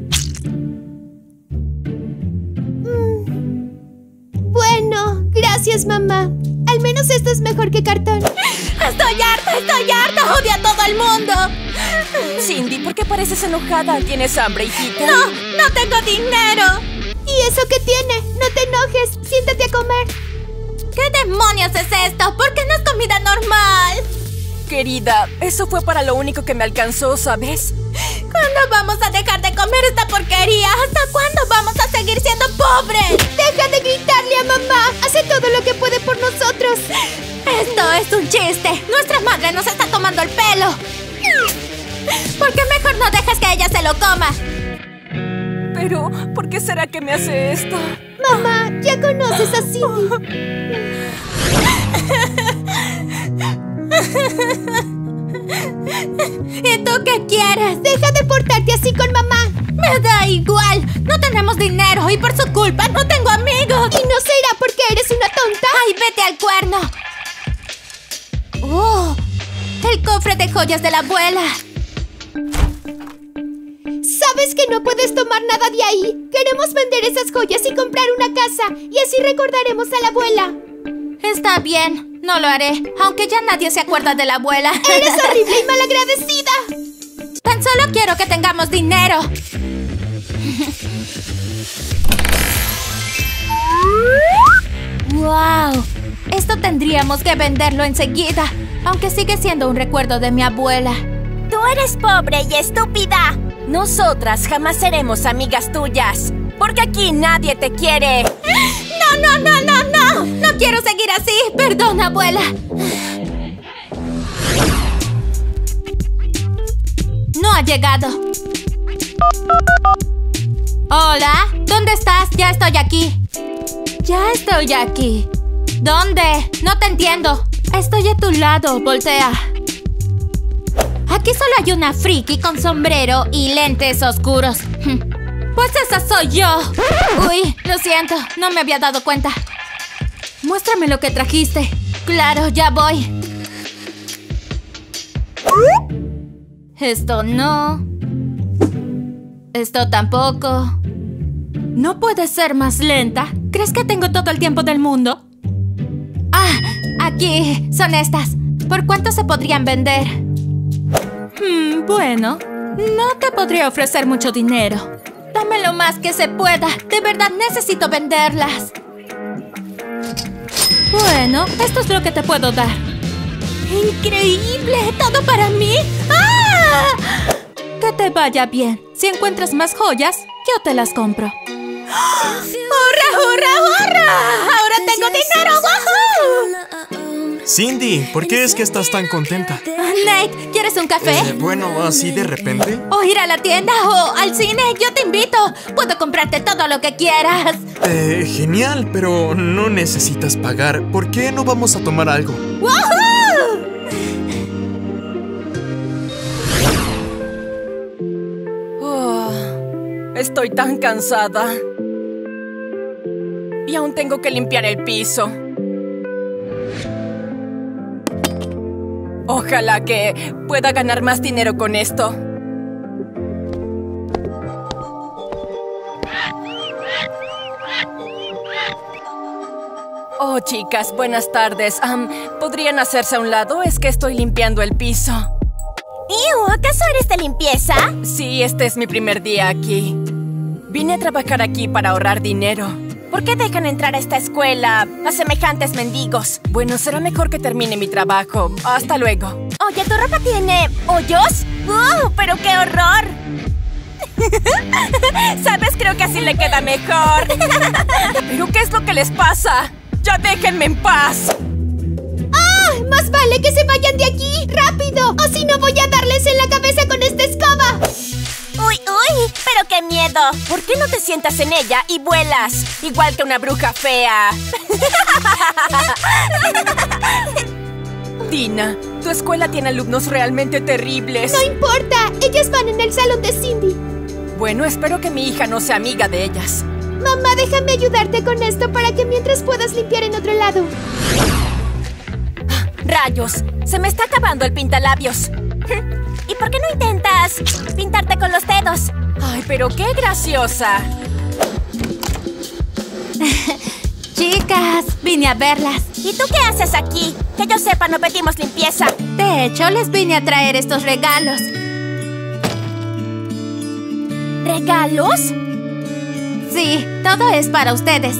S2: Bueno, gracias, mamá. Al menos esto es mejor que cartón.
S1: ¡Estoy harta! ¡Odio a todo el mundo! Cindy, ¿por qué pareces enojada? ¿Tienes hambre, hijita?
S2: ¡No tengo dinero! ¿Y eso qué tiene? No te enojes. Siéntate a comer.
S4: ¿Qué demonios es esto? ¿Por qué no es comida normal?
S1: Querida, eso fue para lo único que me alcanzó, ¿sabes?
S4: ¿Cuándo vamos a dejar de comer esta porquería? ¿Hasta cuándo vamos a seguir siendo pobres?
S2: ¡Deja de gritarle a mamá! ¡Hace todo lo que puede por nosotros!
S4: Esto es un chiste. Nuestra madre nos está tomando el pelo. ¿Por qué mejor no dejas que ella se lo coma?
S1: Pero, ¿por qué será que me hace esto?
S2: Mamá, ya conoces a Cindy.
S4: ¿Y tú qué quieres?
S2: Deja de portarte así con mamá.
S4: Me da igual. No tenemos dinero y por su culpa no tengo amigos.
S2: Y no será porque eres una tonta.
S4: ¡Ay, vete al cuerno! ¡Oh! El cofre de joyas de la abuela.
S2: Sabes que no puedes tomar nada de ahí. Queremos vender esas joyas y comprar una casa. Y así recordaremos a la abuela.
S4: Está bien, no lo haré. Aunque ya nadie se acuerda de la abuela.
S2: Eres horrible y malagradecida.
S4: Tan solo quiero que tengamos dinero. ¡Wow! Esto tendríamos que venderlo enseguida. Aunque sigue siendo un recuerdo de mi abuela.
S1: Tú eres pobre y estúpida. Nosotras jamás seremos amigas tuyas. Porque aquí nadie te quiere.
S4: ¡No, no, no, no, no! ¡No quiero seguir así! ¡Perdón, abuela! No ha llegado. Hola, ¿dónde estás? Ya estoy aquí. Ya estoy aquí. ¿Dónde? No te entiendo. Estoy a tu lado, voltea. Aquí solo hay una friki con sombrero y lentes oscuros. Pues esa soy yo. Uy, lo siento, no me había dado cuenta. Muéstrame lo que trajiste. Claro, ya voy. Esto no. Esto tampoco. ¿No puede ser más lenta? ¿Crees que tengo todo el tiempo del mundo? Ah, aquí son estas. ¿Por cuánto se podrían vender? Bueno, no te podría ofrecer mucho dinero. Dame lo más que se pueda. De verdad necesito venderlas. Bueno, esto es lo que te puedo dar. ¡Increíble! ¿Todo para mí? ¡Ah! Que te vaya bien. Si encuentras más joyas, yo te las compro. ¡Hurra, hurra, hurra! ¡Ahora tengo dinero! ¡Woohoo!
S3: Cindy, ¿por qué es que estás tan contenta?
S4: Nate, ¿quieres un café?
S3: Bueno, así de repente.
S4: O ir a la tienda o al cine. Yo te invito. Puedo comprarte todo lo que quieras.
S3: Genial, pero no necesitas pagar. ¿Por qué no vamos a tomar algo?
S4: ¡Woohoo!
S1: Estoy tan cansada. Y aún tengo que limpiar el piso. Ojalá que pueda ganar más dinero con esto. Oh, chicas, buenas tardes. ¿Podrían hacerse a un lado? Es que estoy limpiando el piso.
S2: ¡Ew! ¿Acaso eres de limpieza?
S1: Sí, este es mi primer día aquí. Vine a trabajar aquí para ahorrar dinero.
S2: ¿Por qué dejan entrar a esta escuela a semejantes mendigos?
S1: Bueno, será mejor que termine mi trabajo. Hasta luego.
S2: Oye, ¿tu ropa tiene hoyos? ¡Pero qué horror!
S1: ¿Sabes? Creo que así le queda mejor. ¿Pero qué es lo que les pasa? ¡Ya déjenme en paz!
S2: ¡Ah! ¡Más vale que se vayan de aquí! ¡Rápido! ¡O si no voy a darles en la cabeza con esta escoba! ¡Uy, uy! ¡Pero qué miedo!
S1: ¿Por qué no te sientas en ella y vuelas? Igual que una bruja fea. Tina, tu escuela tiene alumnos realmente terribles.
S2: ¡No importa! Ellas van en el salón de Cindy.
S1: Bueno, espero que mi hija no sea amiga de ellas.
S2: Mamá, déjame ayudarte con esto para que mientras puedas limpiar en otro lado.
S1: ¡Rayos! Se me está acabando el pintalabios.
S2: ¿Y por qué no intentas pintarte con los dedos?
S1: ¡Ay, pero qué graciosa!
S4: Chicas, vine a verlas.
S2: ¿Y tú qué haces aquí? Que yo sepa, no pedimos limpieza.
S4: De hecho, les vine a traer estos regalos.
S2: ¿Regalos?
S4: Sí, todo es para ustedes.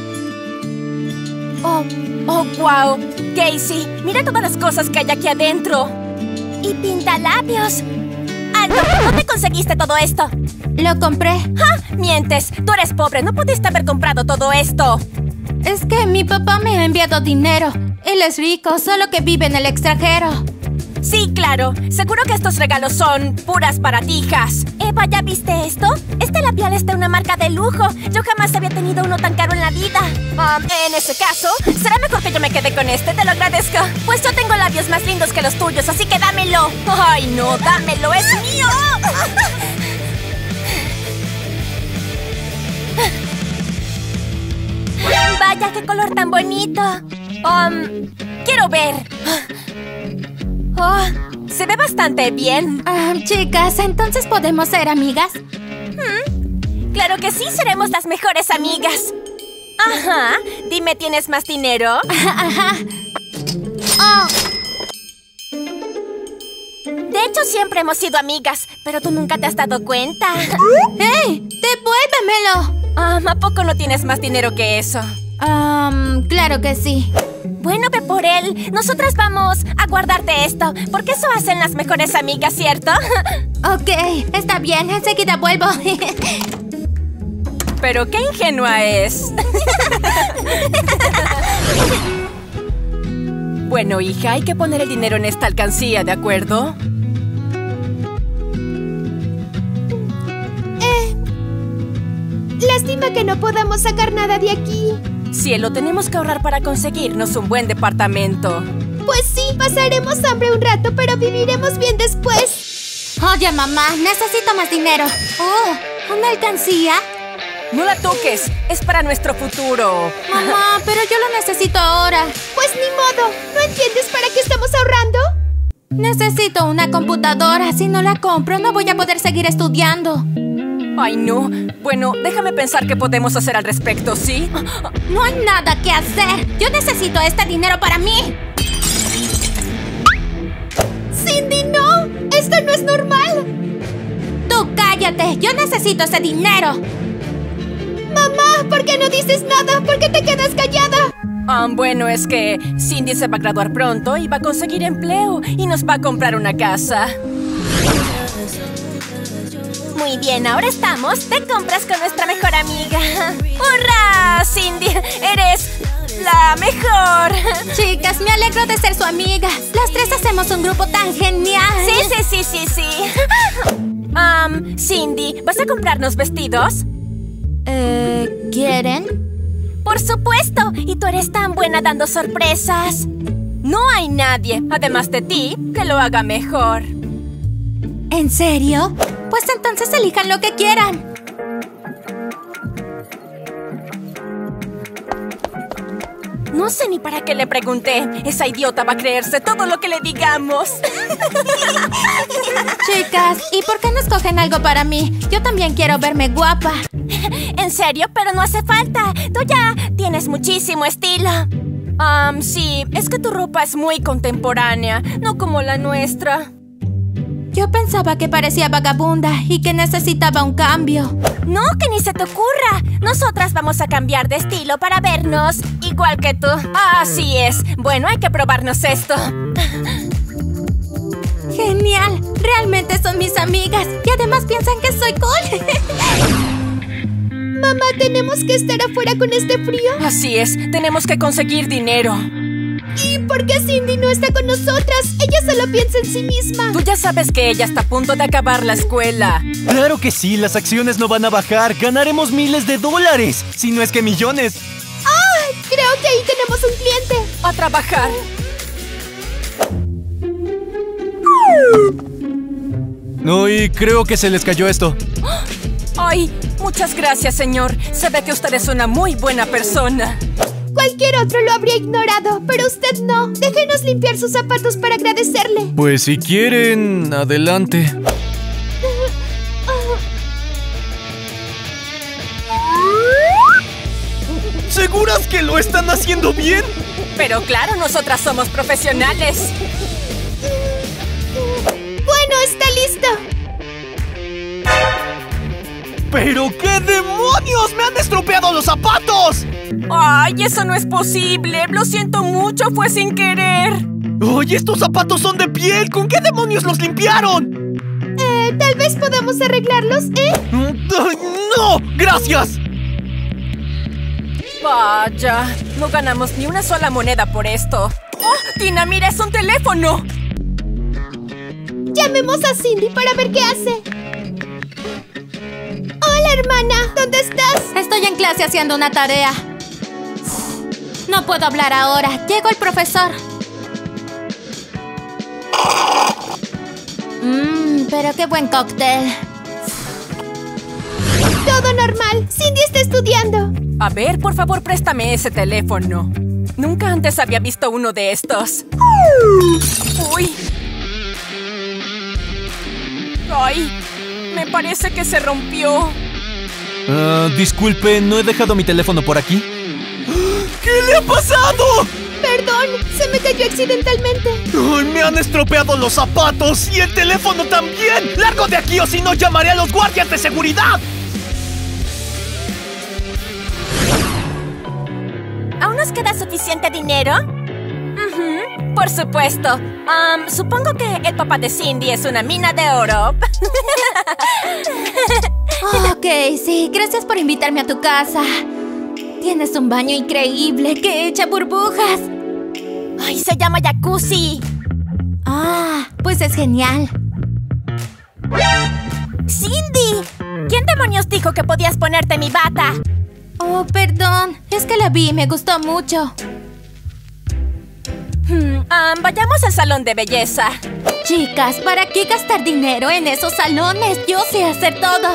S1: ¡Oh, wow! Casey, mira todas las cosas que hay aquí adentro.
S2: ¡Y pintalabios! ¡Alto! ¿Dónde conseguiste todo esto?
S4: Lo compré.
S1: ¡Ah! Mientes, tú eres pobre, no pudiste haber comprado todo esto.
S4: Es que mi papá me ha enviado dinero. Él es rico, solo que vive en el extranjero.
S1: Sí, claro. Seguro que estos regalos son puras baratijas.
S2: Eva, ¿ya viste esto? Este labial es de una marca de lujo. Yo jamás había tenido uno tan caro en la vida.
S1: En ese caso, será mejor que yo me quede con este, te lo agradezco.
S2: Pues yo tengo la
S1: labios más lindos que los tuyos, así que dámelo. ¡Ay, no! ¡Dámelo! ¡Es mío! Vaya, qué color tan bonito. Quiero ver. Oh, se ve bastante bien.
S4: Chicas, ¿entonces podemos ser amigas?
S1: Claro que sí, seremos las mejores amigas. Ajá. Dime, ¿tienes más dinero?
S4: Ajá. Oh.
S1: De hecho, siempre hemos sido amigas, pero tú nunca te has dado cuenta.
S4: ¡Hey! ¡Devuélvemelo!
S1: ¿A poco no tienes más dinero que eso?
S4: Claro que sí.
S1: Bueno, ve por él. Nosotras vamos a guardarte esto, porque eso hacen las mejores amigas, ¿cierto?
S4: Ok, está bien. Enseguida vuelvo.
S1: Pero qué ingenua es. Bueno, hija, hay que poner el dinero en esta alcancía, ¿de acuerdo?
S2: Lástima que no podamos sacar nada de aquí.
S1: Cielo, tenemos que ahorrar para conseguirnos un buen departamento.
S2: Pues sí, pasaremos hambre un rato, pero viviremos bien después.
S4: Oye, mamá, necesito más dinero. Oh, ¿una alcancía?
S1: No la toques, es para nuestro futuro.
S4: Mamá, pero yo lo necesito ahora.
S2: Pues ni modo, ¿no entiendes para qué estamos ahorrando?
S4: Necesito una computadora. Si no la compro, no voy a poder seguir estudiando.
S1: Ay, no. Bueno, déjame pensar qué podemos hacer al respecto, ¿sí?
S4: No hay nada que hacer. Yo necesito este dinero para mí.
S2: ¡Cindy, no! ¡Esto no es normal!
S4: Tú cállate. Yo necesito ese dinero.
S2: Mamá, ¿por qué no dices nada? ¿Por qué te quedas callada?
S1: Bueno, es que Cindy se va a graduar pronto y va a conseguir empleo y nos va a comprar una casa. Muy bien, ahora estamos de compras con nuestra mejor amiga. ¡Hurra, Cindy! ¡Eres la mejor!
S4: Chicas, me alegro de ser su amiga. Las tres hacemos un grupo tan genial.
S1: Sí. Cindy, ¿vas a comprarnos vestidos?
S4: ¿Quieren?
S1: Por supuesto, y tú eres tan buena dando sorpresas. No hay nadie, además de ti, que lo haga mejor.
S4: ¿En serio? Pues entonces elijan lo que quieran.
S1: No sé ni para qué le pregunté. Esa idiota va a creerse todo lo que le digamos.
S4: Chicas, ¿y por qué no escogen algo para mí? Yo también quiero verme guapa.
S1: En serio, pero no hace falta. Tú ya tienes muchísimo estilo. Sí, es que tu ropa es muy contemporánea, no como la nuestra.
S4: Yo pensaba que parecía vagabunda y que necesitaba un cambio.
S1: No, que ni se te ocurra. Nosotras vamos a cambiar de estilo para vernos igual que tú. Así es. Bueno, hay que probarnos esto.
S4: ¡Genial! Realmente son mis amigas y además piensan que soy cool.
S2: Mamá, ¿tenemos que estar afuera con este frío?
S1: Así es. Tenemos que conseguir dinero.
S2: ¿Y por qué Cindy no está con nosotras? Ella solo piensa en sí misma.
S1: Tú ya sabes que ella está a punto de acabar la escuela.
S7: Claro que sí, las acciones no van a bajar. Ganaremos miles de dólares, si no es que millones.
S2: ¡Ah! Creo que ahí tenemos un cliente.
S1: A trabajar.
S6: No, y creo que se les cayó esto.
S1: Ay, muchas gracias, señor. Se ve que usted es una muy buena persona.
S2: Cualquier otro lo habría ignorado, pero usted no. Déjenos limpiar sus zapatos para agradecerle.
S6: Pues si quieren, adelante.
S7: ¿Seguras que lo están haciendo bien?
S1: Pero claro, nosotras somos profesionales.
S2: Bueno, está listo.
S7: ¡Pero qué demonios! ¡Me han estropeado los zapatos!
S1: ¡Ay, eso no es posible! Lo siento mucho, fue sin querer.
S7: ¡Oye, estos zapatos son de piel! ¿Con qué demonios los limpiaron?
S2: Tal vez podamos arreglarlos, ¿eh?
S7: ¡No! ¡Gracias!
S1: Vaya, no ganamos ni una sola moneda por esto. ¡Oh, Tina, mira, es un teléfono!
S2: Llamemos a Cindy para ver qué hace. Hola, hermana, ¿dónde estás?
S4: Estoy en clase haciendo una tarea. No puedo hablar ahora. Llegó el profesor. Pero qué buen cóctel.
S2: Todo normal. Cindy está estudiando.
S1: A ver, por favor, préstame ese teléfono. Nunca antes había visto uno de estos. ¡Uy! ¡Ay! Me parece que se rompió.
S6: Disculpe, ¿no he dejado mi teléfono por aquí?
S7: ¿Qué le ha pasado?
S2: Perdón, se me cayó accidentalmente.
S7: ¡Ay, me han estropeado los zapatos! ¡Y el teléfono también! ¡Largo de aquí o si no llamaré a los guardias de seguridad!
S1: ¿Aún nos queda suficiente dinero? Por supuesto. Supongo que el papá de Cindy es una mina de oro.
S4: Ok, sí, gracias por invitarme a tu casa. Tienes un baño increíble que echa burbujas.
S1: ¡Ay, se llama jacuzzi!
S4: Ah, pues es genial.
S1: ¡Cindy! ¿Quién demonios dijo que podías ponerte mi bata?
S4: Oh, perdón. Es que la vi y me gustó mucho.
S1: Vayamos al salón de belleza.
S4: Chicas, ¿para qué gastar dinero en esos salones? Yo sé hacer todo.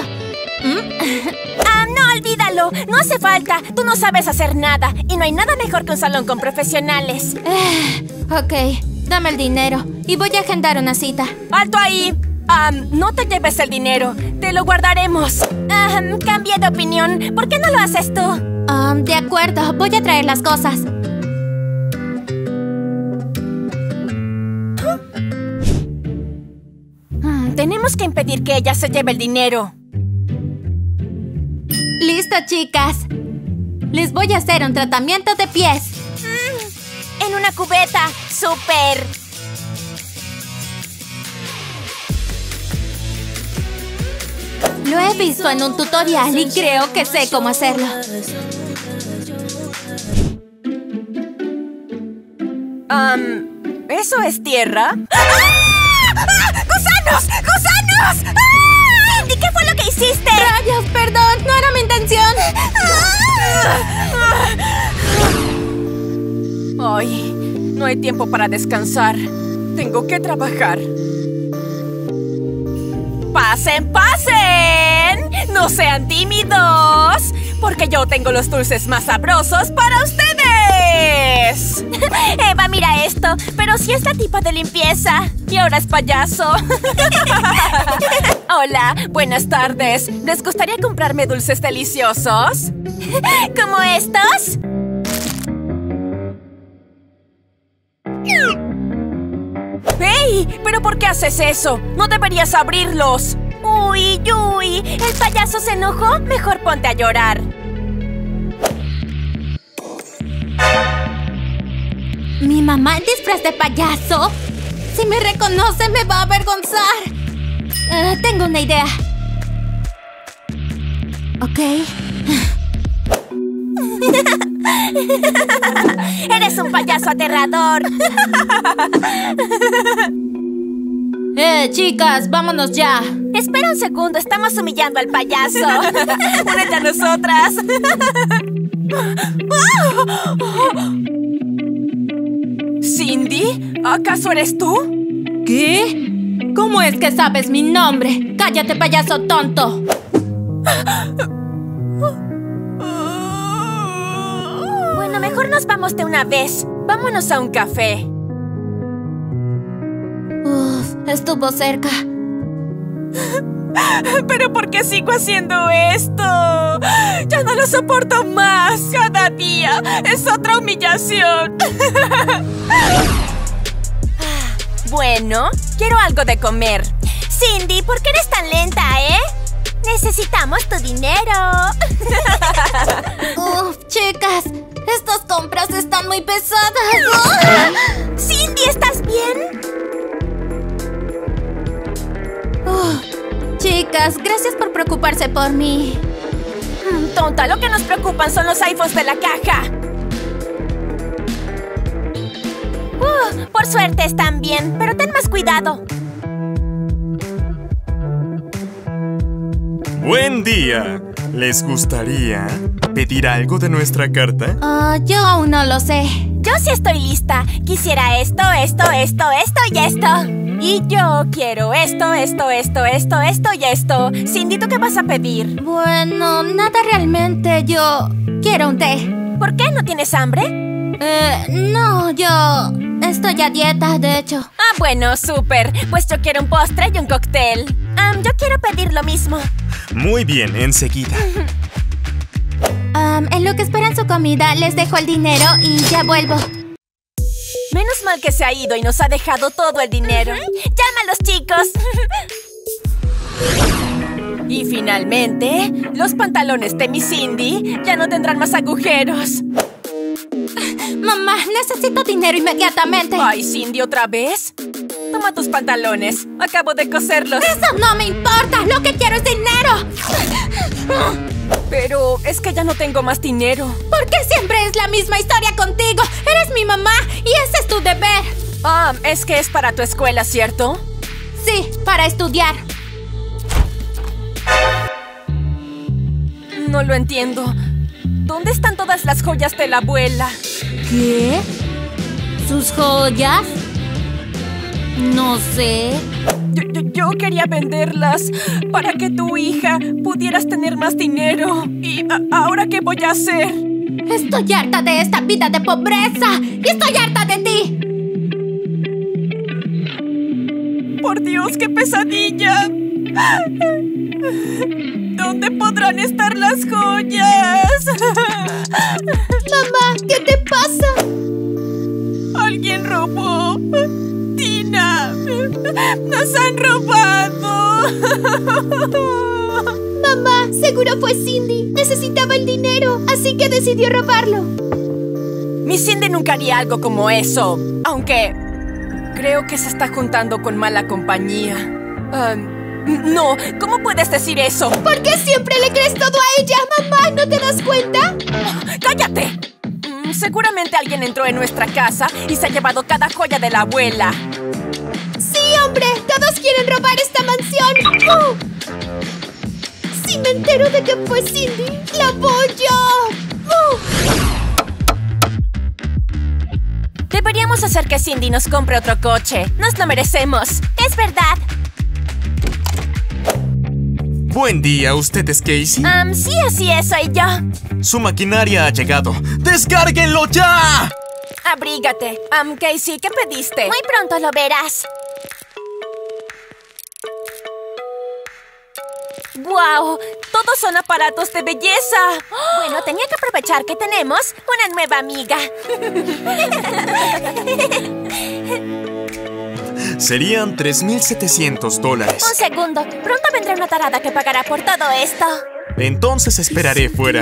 S1: No, olvídalo. No hace falta. Tú no sabes hacer nada. Y no hay nada mejor que un salón con profesionales.
S4: Ok, dame el dinero. Y voy a agendar una cita.
S1: ¡Alto ahí! No te lleves el dinero. Te lo guardaremos. Cambié de opinión. ¿Por qué no lo haces tú?
S4: De acuerdo. Voy a traer las cosas.
S1: Tenemos que impedir que ella se lleve el dinero.
S4: ¡Listo, chicas! Les voy a hacer un tratamiento de pies.
S1: En una cubeta. ¡Súper!
S4: Lo he visto en un tutorial y creo que sé cómo hacerlo.
S1: ¿Eso es tierra? ¡Gusanos! ¡Gusanos! Cindy, ¿qué fue lo que hiciste?
S4: ¡Rayos! Perdón, no era mi intención.
S1: Ay, no hay tiempo para descansar. Tengo que trabajar. ¡Pasen, pasen! ¡No sean tímidos! Porque yo tengo los dulces más sabrosos para ustedes. Eva, mira esto. Pero si es la tipa de limpieza. Y ahora es payaso. Hola, buenas tardes. ¿Les gustaría comprarme dulces deliciosos? ¿Como estos? ¡Hey! ¿Pero por qué haces eso? ¡No deberías abrirlos! ¡Uy, uy! ¿El payaso se enojó? Mejor ponte a llorar.
S4: ¿Mi mamá en disfraz de payaso? Si me reconoce, me va a avergonzar. Tengo una idea. Ok.
S1: ¡Eres un payaso aterrador!
S4: Chicas, vámonos ya.
S1: Espera un segundo, estamos humillando al payaso. ¡Únete a nosotras! ¿Cindy? ¿Acaso eres tú?
S4: ¿Qué? ¿Cómo es que sabes mi nombre? ¡Cállate, payaso tonto!
S1: Bueno, mejor nos vamos de una vez. Vámonos a un café.
S4: Estuvo cerca.
S1: ¿Pero por qué sigo haciendo esto? Ya no lo soporto más. Cada día es otra humillación. Bueno, quiero algo de comer. Cindy, ¿por qué eres tan lenta, Necesitamos tu dinero.
S4: Chicas, estas compras están muy pesadas.
S1: Cindy, ¿estás bien?
S4: Chicas, gracias por preocuparse por mí.
S1: Tonta, lo que nos preocupan son los iPhones de la caja. Por suerte están bien, pero ten más cuidado.
S3: Buen día. ¿Les gustaría pedir algo de nuestra carta?
S4: Yo aún no lo sé.
S1: Yo sí estoy lista. Quisiera esto y esto. Y yo quiero esto y esto. Cindy, ¿tú qué vas a pedir?
S4: Bueno, nada realmente. Yo quiero un té.
S1: ¿Por qué? ¿No tienes hambre?
S4: No, yo estoy a dieta, de hecho.
S1: Ah, bueno, súper. Pues yo quiero un postre y un cóctel. Yo quiero pedir lo mismo.
S3: Muy bien, enseguida.
S4: En lo que esperan su comida, les dejo el dinero y ya vuelvo.
S1: Menos mal que se ha ido y nos ha dejado todo el dinero. ¡Llámalos, chicos! Y finalmente, los pantalones de mi Cindy ya no tendrán más agujeros.
S4: Mamá, necesito dinero inmediatamente.
S1: Ay, Cindy, ¿otra vez? Toma tus pantalones. Acabo de coserlos.
S4: ¡Eso no me importa! ¡Lo que quiero es dinero!
S1: Pero es que ya no tengo más dinero.
S4: ¿Por qué siempre es la misma historia contigo? Eres mi mamá y ese es tu deber.
S1: Es que es para tu escuela, ¿cierto?
S4: Sí, para estudiar.
S1: No lo entiendo. ¿Dónde están todas las joyas de la abuela?
S4: ¿Qué? ¿Sus joyas? No sé.
S1: Yo quería venderlas para que tu hija pudieras tener más dinero. ¿Y ahora qué voy a hacer?
S4: Estoy harta de esta vida de pobreza y estoy harta de ti.
S1: ¡Por Dios, qué pesadilla! ¿Dónde podrán estar las joyas?
S2: Mamá, ¿qué te pasa?
S1: Alguien robó. ¡Tina! ¡Nos han robado!
S2: Mamá, seguro fue Cindy. Necesitaba el dinero, así que decidió robarlo.
S1: Mi Cindy nunca haría algo como eso. Aunque creo que se está juntando con mala compañía. No, ¿cómo puedes decir eso?
S2: ¿Por qué siempre le crees todo a ella? Mamá, ¿no te das cuenta?
S1: ¡Cállate! Seguramente alguien entró en nuestra casa y se ha llevado cada joya de la abuela.
S2: ¡Sí, hombre! ¡Todos quieren robar esta mansión! Si me entero de que fue Cindy, ¡la voy yo!
S1: Deberíamos hacer que Cindy nos compre otro coche. Nos lo merecemos. Es verdad.
S3: Buen día, ¿usted es Casey?
S1: Sí, así es, soy yo.
S3: Su maquinaria ha llegado. ¡Descárguenlo ya!
S1: Abrígate. Casey, ¿qué pediste?
S2: Muy pronto lo verás.
S1: ¡Guau! Todos son aparatos de belleza. Bueno, tenía que aprovechar que tenemos una nueva amiga.
S3: Serían $3,700.
S2: Un segundo. Pronto vendrá una tarada que pagará por todo esto.
S3: Entonces esperaré fuera.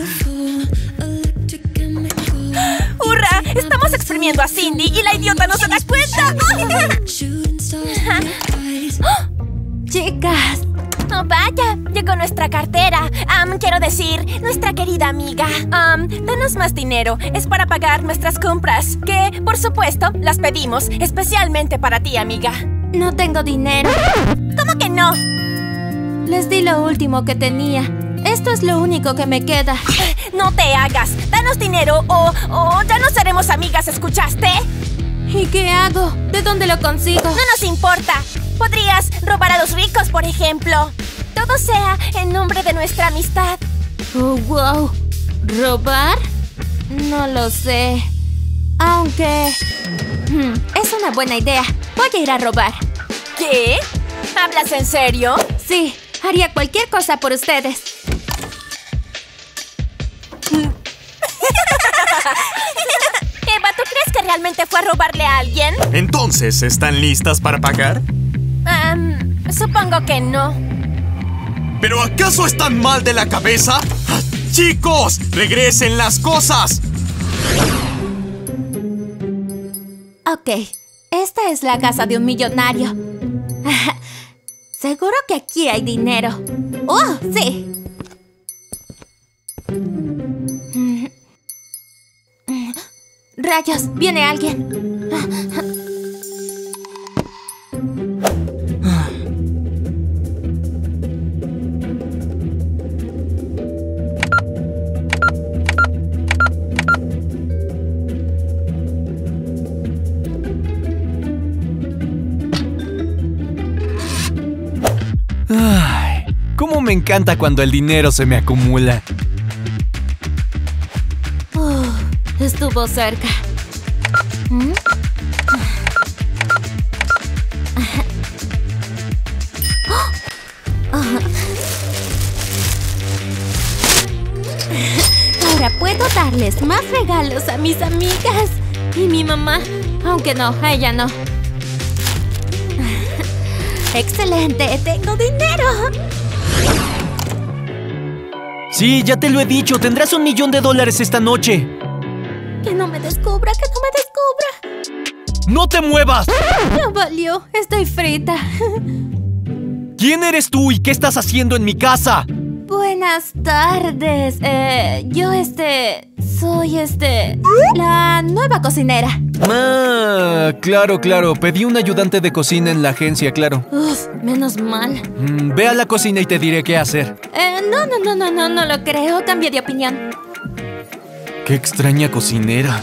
S1: ¡Hurra! Estamos exprimiendo a Cindy y la idiota no se da cuenta.
S4: Chicas.
S2: Oh, vaya, llegó nuestra cartera. Quiero decir, nuestra querida amiga.
S1: Danos más dinero. Es para pagar nuestras compras. Que, por supuesto, las pedimos especialmente para ti, amiga.
S4: No tengo dinero.
S2: ¿Cómo que no?
S4: Les di lo último que tenía. Esto es lo único que me queda.
S1: No te hagas. Danos dinero o ya no seremos amigas, ¿escuchaste?
S4: ¿Y qué hago? ¿De dónde lo consigo?
S2: No nos importa. Podrías robar a los ricos, por ejemplo. Todo sea en nombre de nuestra amistad.
S4: Oh, wow. ¿Robar? No lo sé. Aunque... es una buena idea. Voy a ir a robar.
S1: ¿Qué? ¿Hablas en serio?
S4: Sí, haría cualquier cosa por ustedes.
S2: Eva, ¿tú crees que realmente fue a robarle a alguien?
S3: Entonces, ¿están listas para pagar?
S2: Supongo que no.
S3: ¿Pero acaso están mal de la cabeza? ¡Chicos! ¡Regresen las cosas!
S4: Ok, esta es la casa de un millonario. Seguro que aquí hay dinero. ¡Oh, sí! ¡Rayos! ¡Viene alguien!
S7: encanta cuando el dinero se me acumula.
S4: Estuvo cerca. Ahora puedo darles más regalos a mis amigas. Y mi mamá. Aunque no, a ella no. ¡Excelente! ¡Tengo dinero!
S7: Sí, ya te lo he dicho. Tendrás $1 millón esta noche.
S4: Que no me descubra, que no me descubra.
S7: ¡No te muevas!
S4: No valió. Estoy frita.
S7: ¿Quién eres tú y qué estás haciendo en mi casa?
S4: Buenas tardes. Yo soy la nueva cocinera.
S7: Ah, claro. Pedí un ayudante de cocina en la agencia, claro.
S4: Uf, menos mal.
S7: Ve a la cocina y te diré qué hacer.
S4: No lo creo. Cambié de opinión.
S7: Qué extraña cocinera.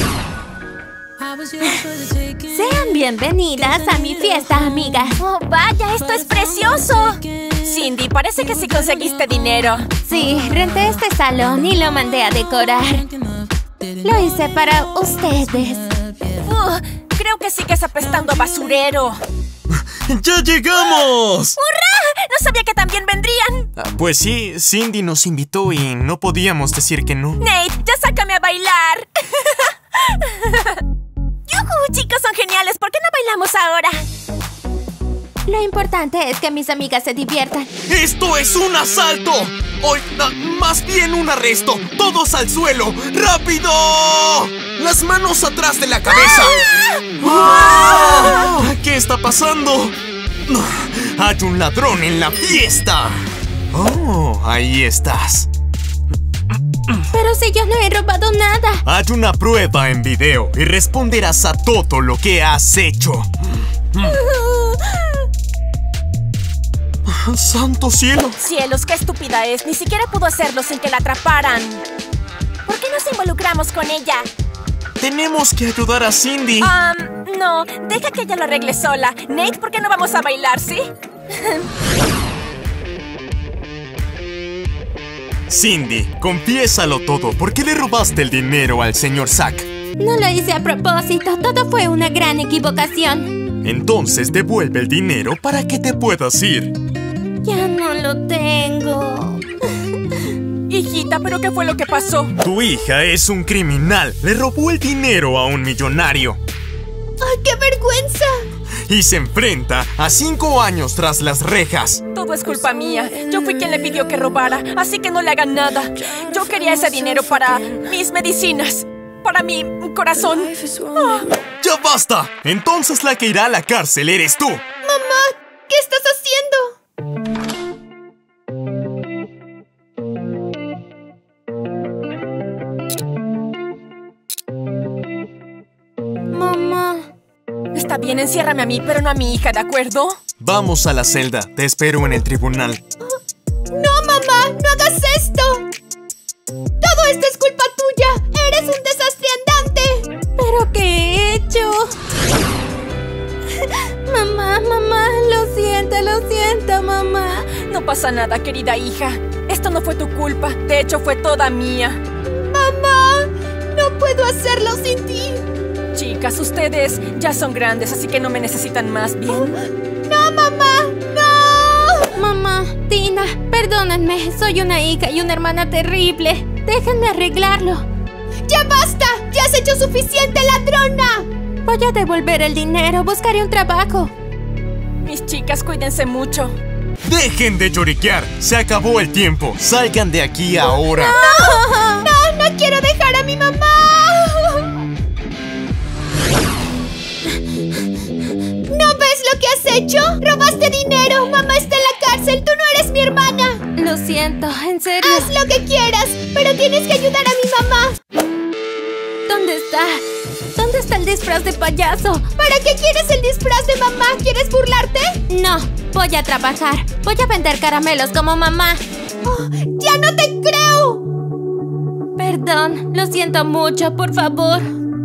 S4: Sean bienvenidas a mi fiesta, amigas.
S1: ¡Oh, vaya! ¡Esto es precioso! Cindy, parece que sí conseguiste dinero.
S4: Sí, renté este salón y lo mandé a decorar. Lo hice para ustedes.
S1: Creo que sigues apestando a basurero.
S3: ¡Ya llegamos!
S1: ¡Hurra! No sabía que también vendrían.
S3: Pues sí, Cindy nos invitó y no podíamos decir que no.
S1: Nate, ya sácame a bailar. ¡Yujú! Chicos, son geniales. ¿Por qué no bailamos ahora?
S4: Lo importante es que mis amigas se diviertan.
S3: ¡Esto es un asalto! Más bien un arresto. ¡Todos al suelo! ¡Rápido! ¡Las manos atrás de la cabeza! ¡Ah! ¿Qué está pasando? ¡Hay un ladrón en la fiesta! ¡Oh! Ahí estás.
S4: Pero si yo no he robado nada.
S3: Hay una prueba en video y responderás a todo lo que has hecho. ¡Santo cielo!
S1: Cielos, qué estúpida es. Ni siquiera pudo hacerlo sin que la atraparan. ¿Por qué nos involucramos con ella?
S3: Tenemos que ayudar a Cindy.
S1: No. Deja que ella lo arregle sola. Nate, ¿por qué no vamos a bailar, sí?
S3: Cindy, confiésalo todo. ¿Por qué le robaste el dinero al señor Zack?
S4: No lo hice a propósito. Todo fue una gran equivocación.
S3: Entonces devuelve el dinero para que te puedas ir.
S4: Ya no lo tengo.
S1: Hijita, ¿pero qué fue lo que pasó?
S3: Tu hija es un criminal. Le robó el dinero a un millonario.
S2: ¡Ay, qué vergüenza!
S3: Y se enfrenta a 5 años tras las rejas.
S1: Todo es culpa mía. Yo fui quien le pidió que robara, así que no le hagan nada. Yo quería ese dinero para mis medicinas. Para mi corazón.
S3: ¡Ya basta! Entonces la que irá a la cárcel eres tú.
S2: ¡Mamá! ¿Qué estás haciendo?
S4: Mamá.
S1: Está bien, enciérrame a mí, pero no a mi hija, ¿de acuerdo?
S3: Vamos a la celda. Te espero en el tribunal.
S2: ¡No, mamá! ¡No hagas esto! ¡Todo esto es culpa tuya! ¡Eres un desastre andante!
S4: ¿Pero qué he hecho? Mamá, lo siento, mamá.
S1: No pasa nada, querida hija. Esto no fue tu culpa. De hecho, fue toda mía.
S2: ¡Mamá! ¡No puedo hacerlo sin ti!
S1: Chicas, ustedes ya son grandes, así que no me necesitan más, ¿bien?
S2: ¡No, mamá! ¡No!
S4: Mamá, Tina, perdónenme. Soy una hija y una hermana terrible. Déjenme arreglarlo.
S2: ¡Ya basta! ¡Ya has hecho suficiente, ladrona!
S4: Voy a devolver el dinero. Buscaré un trabajo.
S1: Mis chicas, cuídense mucho.
S3: ¡Dejen de lloriquear! ¡Se acabó el tiempo! ¡Salgan de aquí ahora!
S2: ¡No quiero dejar a mi mamá! ¿No ves lo que has hecho? ¡Robaste dinero! ¡Mamá está en la cárcel! ¡Tú no eres mi hermana!
S4: Lo siento, en serio.
S2: ¡Haz lo que quieras! ¡Pero tienes que ayudar a mi mamá!
S4: ¿Dónde está? ¿Dónde está el disfraz de payaso?
S2: ¿Para qué quieres el disfraz de mamá? ¿Quieres burlarte?
S4: No, voy a trabajar. Voy a vender caramelos como mamá.
S2: Oh, ¡ya no te creo!
S4: Perdón, lo siento mucho, por favor.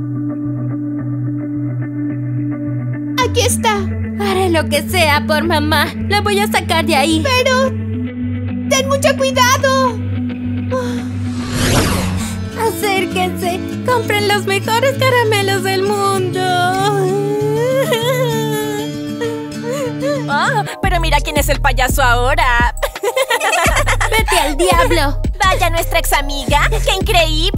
S2: Aquí está.
S4: Haré lo que sea por mamá. La voy a sacar de ahí.
S2: Pero ¡Ten mucho cuidado!
S8: Acérquense, compren los mejores caramelos del mundo.
S1: Oh, pero mira quién es el payaso ahora.
S4: ¡Vete al diablo!
S1: Vaya nuestra ex amiga. ¡Qué increíble!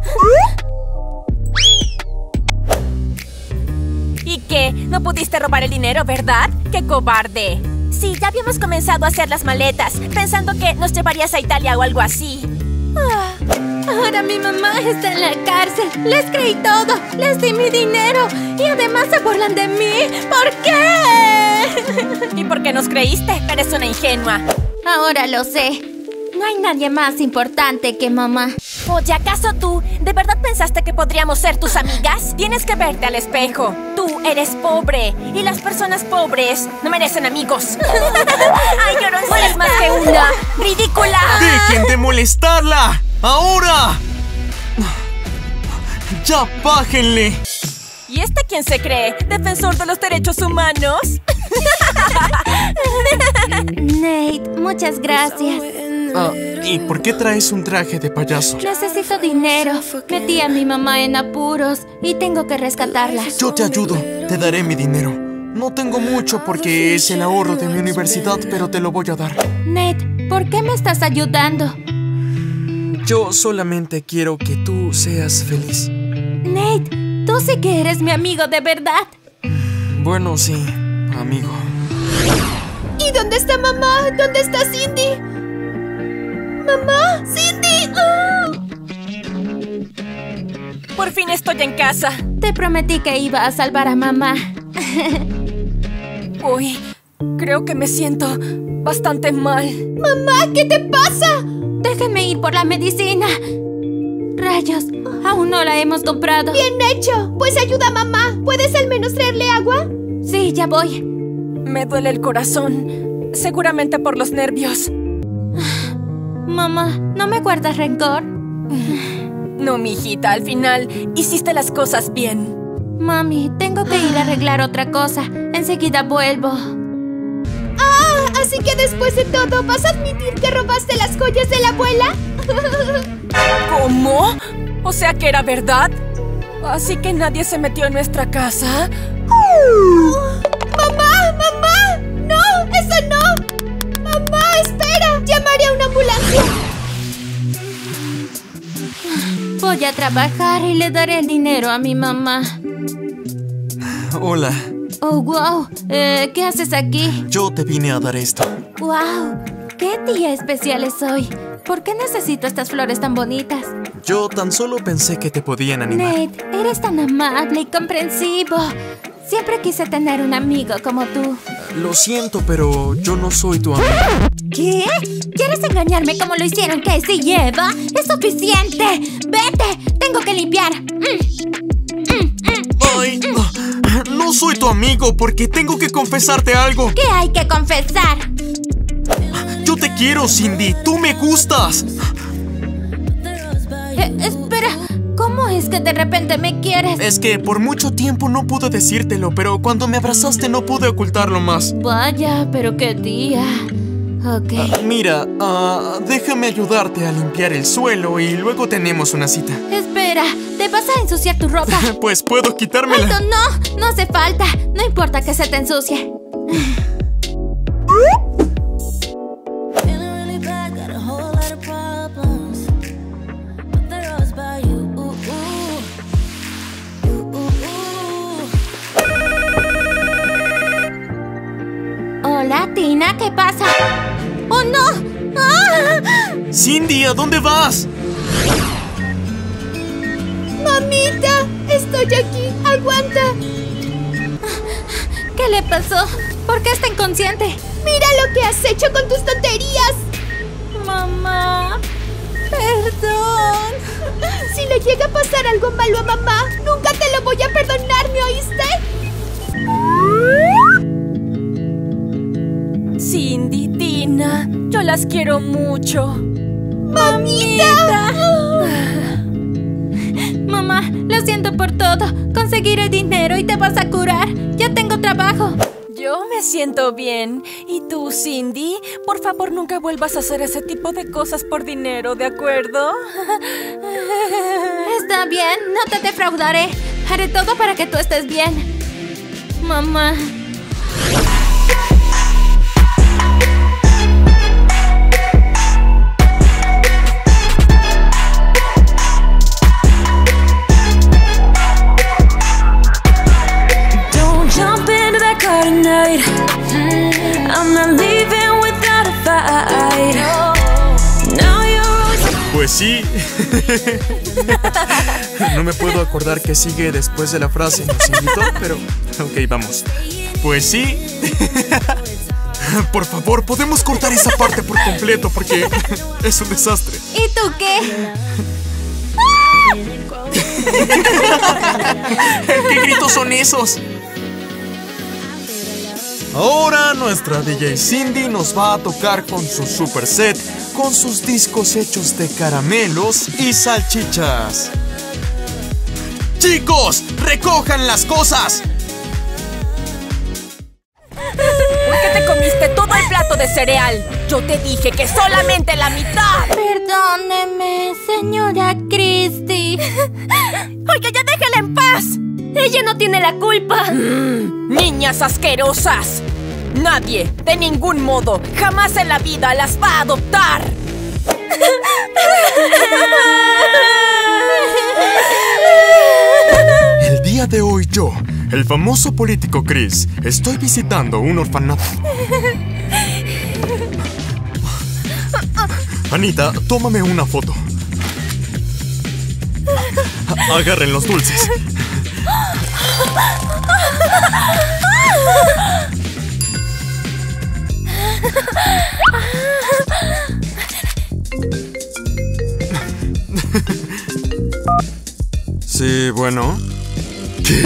S1: ¿Y qué? No pudiste robar el dinero, ¿verdad? ¡Qué cobarde! Sí, ya habíamos comenzado a hacer las maletas, pensando que nos llevarías a Italia o algo así.
S8: Ahora mi mamá está en la cárcel. Les creí todo. Les di mi dinero. Y además se burlan de mí. ¿Por qué?
S1: ¿Y por qué nos creíste? Eres una ingenua.
S4: Ahora lo sé. No hay nadie más importante que mamá.
S1: Oye, ¿acaso tú de verdad pensaste que podríamos ser tus amigas? Tienes que verte al espejo. Tú eres pobre y las personas pobres no merecen amigos. ¡Ay, llorón! ¡No eres más que una ridícula!
S7: ¡Dejen de molestarla! ¡Ahora! ¡Ya bájenle!
S1: ¿Y este quién se cree? ¿Defensor de los derechos humanos?
S4: Nate, muchas gracias.
S3: ¿Y por qué traes un traje de payaso?
S4: Necesito dinero. Metí a mi mamá en apuros y tengo que rescatarla.
S3: Yo te ayudo, te daré mi dinero. No tengo mucho porque es el ahorro de mi universidad, pero te lo voy a dar.
S4: Nate, ¿por qué me estás ayudando?
S3: Yo solamente quiero que tú seas feliz.
S4: Nate, tú sí que eres mi amigo de verdad.
S3: Bueno, sí, amigo.
S2: ¿Y dónde está mamá? ¿Dónde está Cindy? ¡Mamá! ¡Cindy! ¡Oh!
S1: Por fin estoy en casa.
S4: Te prometí que iba a salvar a mamá.
S1: Uy, creo que me siento bastante mal.
S2: ¡Mamá! ¿Qué te pasa?
S4: Déjenme ir por la medicina. Rayos, aún no la hemos comprado.
S2: ¡Bien hecho! Pues ayuda a mamá. ¿Puedes al menos traerle agua?
S4: Sí, ya voy.
S1: Me duele el corazón. Seguramente por los nervios.
S4: Mamá, ¿no me guardas rencor?
S1: No, mijita, al final hiciste las cosas bien.
S4: Mami, tengo que ir a arreglar otra cosa. Enseguida vuelvo.
S2: ¡Ah! Así que después de todo, ¿vas a admitir que robaste las joyas de la abuela?
S1: ¿Cómo? O sea que era verdad. Así que nadie se metió en nuestra casa.
S2: ¡Mamá! ¡Mamá! ¡No! ¡Eso no! ¡Mamá, espera! ¡Llamaré a una ambulancia!
S4: Voy a trabajar y le daré el dinero a mi mamá.
S3: Hola.
S4: Oh, wow. ¿Qué haces aquí?
S3: Yo te vine a dar esto.
S4: Wow. ¿Qué día especial es hoy? ¿Por qué necesito estas flores tan bonitas?
S3: Yo tan solo pensé que te podían animar.
S4: Nate, eres tan amable y comprensivo. Siempre quise tener un amigo como tú.
S3: Lo siento, pero yo no soy tu amigo.
S4: ¿Qué? ¿Quieres engañarme como lo hicieron Casey y Eva? ¡Es suficiente! ¡Vete! ¡Tengo que limpiar!
S3: ¡Ay! No soy tu amigo porque tengo que confesarte algo.
S4: ¿Qué hay que confesar?
S3: Yo te quiero, Cindy. Tú me gustas.
S4: Espera. ¿Cómo es que de repente me quieres?
S3: Es que por mucho tiempo no pude decírtelo, pero cuando me abrazaste no pude ocultarlo más.
S4: Vaya, pero qué día. Ok.
S3: Mira, déjame ayudarte a limpiar el suelo y luego tenemos una cita.
S4: Espera, ¿te vas a ensuciar tu ropa?
S3: Pues puedo quitármela.
S4: ¡Alto, no! No hace falta. No importa que se te ensucie. Hola, Tina, ¿qué pasa? ¡Oh, no! ¡Ah!
S3: Cindy, ¿a dónde vas?
S2: ¡Mamita! ¡Estoy aquí! ¡Aguanta!
S4: ¿Qué le pasó? ¿Por qué está inconsciente?
S2: ¡Mira lo que has hecho con tus tonterías!
S4: Mamá, perdón.
S2: Si le llega a pasar algo malo a mamá, nunca te lo voy a perdonar, ¿me oíste?
S1: Cindy, Tina, yo las quiero mucho.
S2: ¡Mamita!
S4: Mamá, lo siento por todo. Conseguiré dinero y te vas a curar. Ya tengo trabajo.
S1: Yo me siento bien. ¿Y tú, Cindy? Por favor, nunca vuelvas a hacer ese tipo de cosas por dinero, ¿de acuerdo?
S8: Está bien, no te defraudaré. Haré todo para que tú estés bien. Mamá.
S3: Pues sí. No me puedo acordar qué sigue después de la frase nos invitó, pero... Ok, vamos. Pues sí. Por favor, podemos cortar esa parte por completo porque es un desastre.
S8: ¿Y tú qué?
S3: ¿Qué gritos son esos? Ahora nuestra DJ Cindy nos va a tocar con su super set, con sus discos hechos de caramelos y salchichas. ¡Chicos! ¡Recojan las cosas!
S1: ¿Por qué te comiste todo el plato de cereal? Yo te dije que solamente la mitad.
S8: Perdóneme, señora Christie.
S1: Oiga, ya déjela en paz.
S8: Ella no tiene la culpa.
S1: Niñas asquerosas. Nadie, de ningún modo, jamás en la vida las va a adoptar.
S3: El día de hoy yo, el famoso político Chris, estoy visitando un orfanato. Anita, tómame una foto. Agarren los dulces. Sí, bueno. ¿Qué?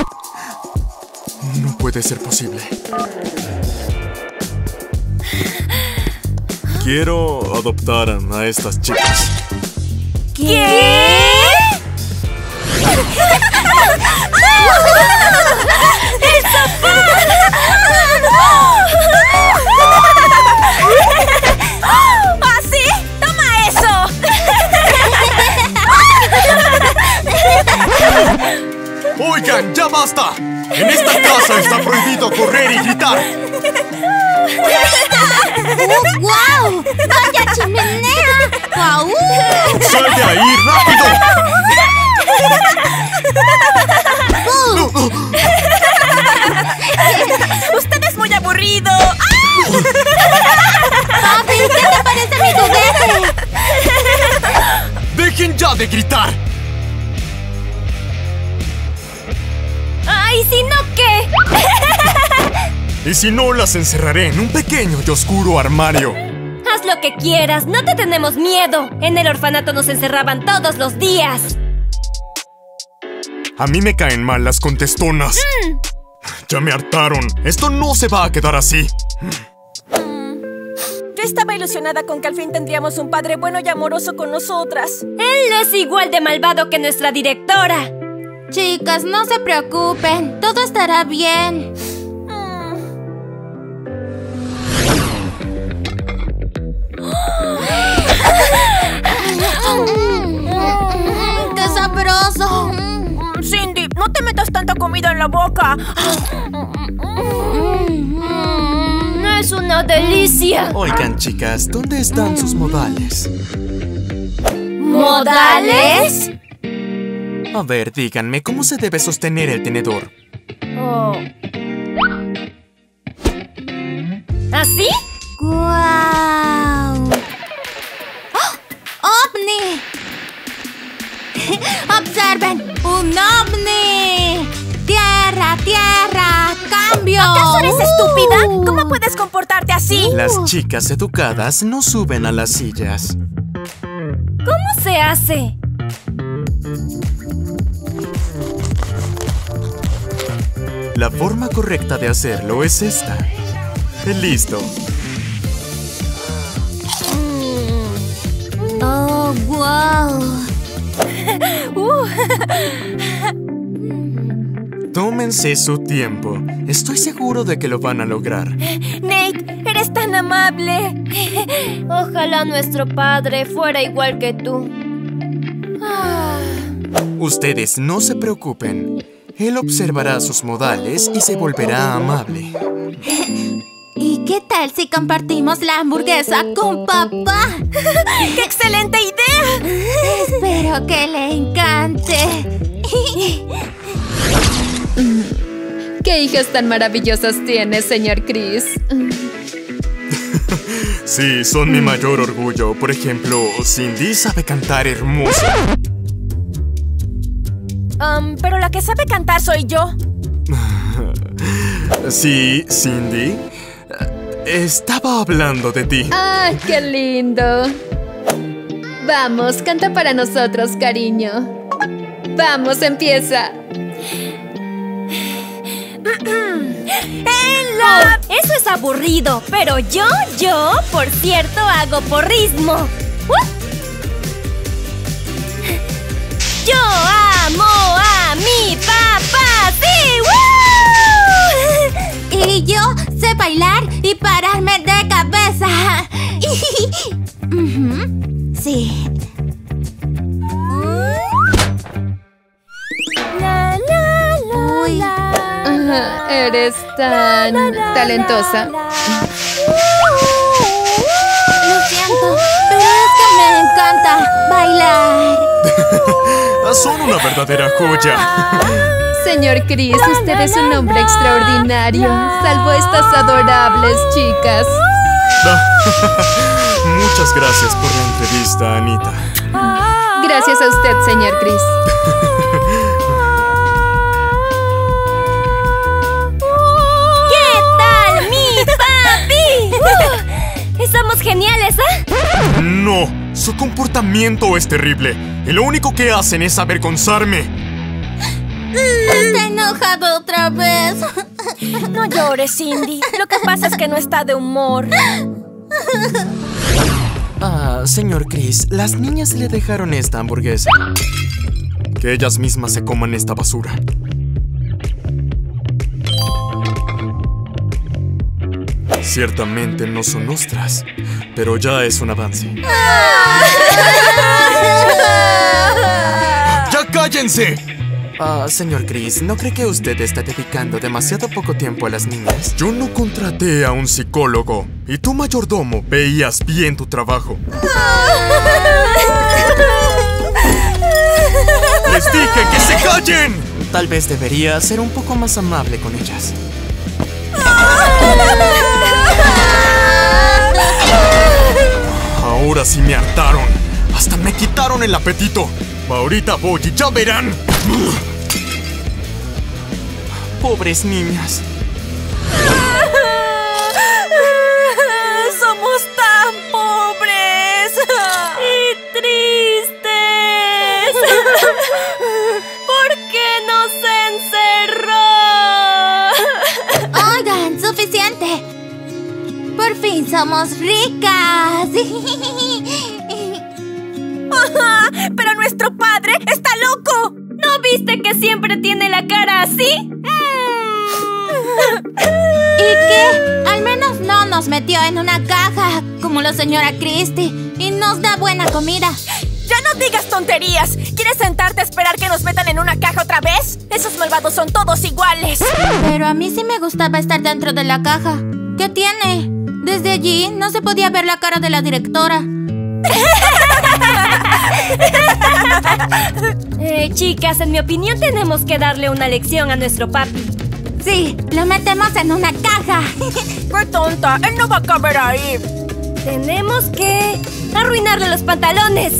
S3: No puede ser posible. Quiero adoptar a estas chicas.
S1: ¿Qué? ¿Así? ¡Toma eso!
S3: ¡Oigan, ya basta! En esta casa está prohibido correr y gritar.
S8: ¡Guau! ¡Vaya chimenea! ¡Guau!
S3: ¡Sal de ahí, rápido!
S1: ¡Usted es muy aburrido!
S8: ¡Papi! ¿Qué te parece mi juguete?
S3: ¡Dejen ya de gritar!
S8: ¡Ay, si no qué!
S3: Y si no, las encerraré en un pequeño y oscuro armario.
S8: Haz lo que quieras, no te tenemos miedo. En el orfanato nos encerraban todos los días.
S3: A mí me caen mal las contestonas. Ya me hartaron. Esto no se va a quedar así.
S1: Yo estaba ilusionada con que al fin tendríamos un padre bueno y amoroso con nosotras.
S8: Él es igual de malvado que nuestra directora. Chicas, no se preocupen. Todo estará bien. ¡Qué sabroso!
S1: Cindy, no te metas tanta comida en la boca.
S8: ¡Es una delicia!
S3: Oigan, chicas, ¿dónde están sus modales?
S8: ¿Modales?
S3: A ver, díganme, ¿cómo se debe sostener el tenedor?
S8: ¿Así? ¡Guau! ¡Oh! ¡OVNI! ¡Observen! ¡Un ovni! ¡Tierra, tierra! ¡Cambio!
S1: ¿Acaso eres estúpida? ¿Cómo puedes comportarte así?
S3: Las chicas educadas no suben a las sillas.
S8: ¿Cómo se hace?
S3: La forma correcta de hacerlo es esta. Listo.
S8: ¡Oh, wow!
S3: Tomen Tómense su tiempo. Estoy seguro de que lo van a lograr.
S1: Nate, eres tan amable.
S8: Ojalá nuestro padre fuera igual que tú.
S3: Ustedes no se preocupen. Él observará sus modales y se volverá amable.
S4: ¿Y qué tal si compartimos la hamburguesa con papá?
S1: ¡Qué excelente idea!
S4: Espero que le encante.
S5: ¿Qué hijas tan maravillosas tienes, señor Chris?
S3: Sí, son mi mayor orgullo. Por ejemplo, Cindy sabe cantar hermoso.
S1: Pero la que sabe cantar soy yo.
S3: Sí, Cindy. Estaba hablando de ti.
S5: ¡Ah, qué lindo! Vamos, canta para nosotros, cariño. Vamos, empieza.
S8: Eso es aburrido, pero yo, por cierto, hago porrismo. Yo amo a mi papá, ¡sí! ¡Woo!
S4: Y yo sé bailar y pararme de cabeza. Sí.
S8: La, la, la,
S4: Uy.
S8: la.
S5: Eres tan talentosa.
S4: Lo siento, pero es que me encanta bailar.
S3: Son una verdadera joya.
S5: Señor Chris, usted es un hombre extraordinario. Salvó a estas adorables chicas.
S3: Muchas gracias por la entrevista, Anita.
S5: Gracias a usted, señor Chris.
S8: ¿Qué tal, mi papi? Estamos geniales, ¿eh?
S3: No, su comportamiento es terrible. Y lo único que hacen es avergonzarme.
S4: Está enojado otra vez.
S1: No llores, Cindy. Lo que pasa es que no está de humor.
S3: Señor Chris, las niñas le dejaron esta hamburguesa. Que ellas mismas se coman esta basura. Ciertamente no son nuestras, pero ya es un avance. ¡Ya cállense! Señor Chris, ¿no cree que usted está dedicando demasiado poco tiempo a las niñas? Yo no contraté a un psicólogo. Y tú, mayordomo, veías bien tu trabajo. ¡Les dije que se callen! Tal vez debería ser un poco más amable con ellas. Ahora sí me hartaron. Hasta me quitaron el apetito. Ahorita voy y ya verán. Pobres niñas.
S1: Somos tan pobres
S8: Y tristes. ¿Por qué nos encerró?
S4: Oigan, suficiente. Por fin somos ricas.
S1: Pero nuestro padre está loco.
S8: ¿No viste que siempre tiene la cara así?
S4: ¿Y qué? Al menos no nos metió en una caja como la señora Christie y nos da buena comida.
S1: ¡Ya no digas tonterías! ¿Quieres sentarte a esperar que nos metan en una caja otra vez? Esos malvados son todos iguales.
S4: Pero a mí sí me gustaba estar dentro de la caja. ¿Qué tiene? Desde allí no se podía ver la cara de la directora.
S8: Chicas, en mi opinión tenemos que darle una lección a nuestro papi.
S4: Sí, lo metemos en una caja.
S1: ¡Qué tonta! ¡Él no va a caber ahí!
S8: Tenemos que arruinarle los pantalones.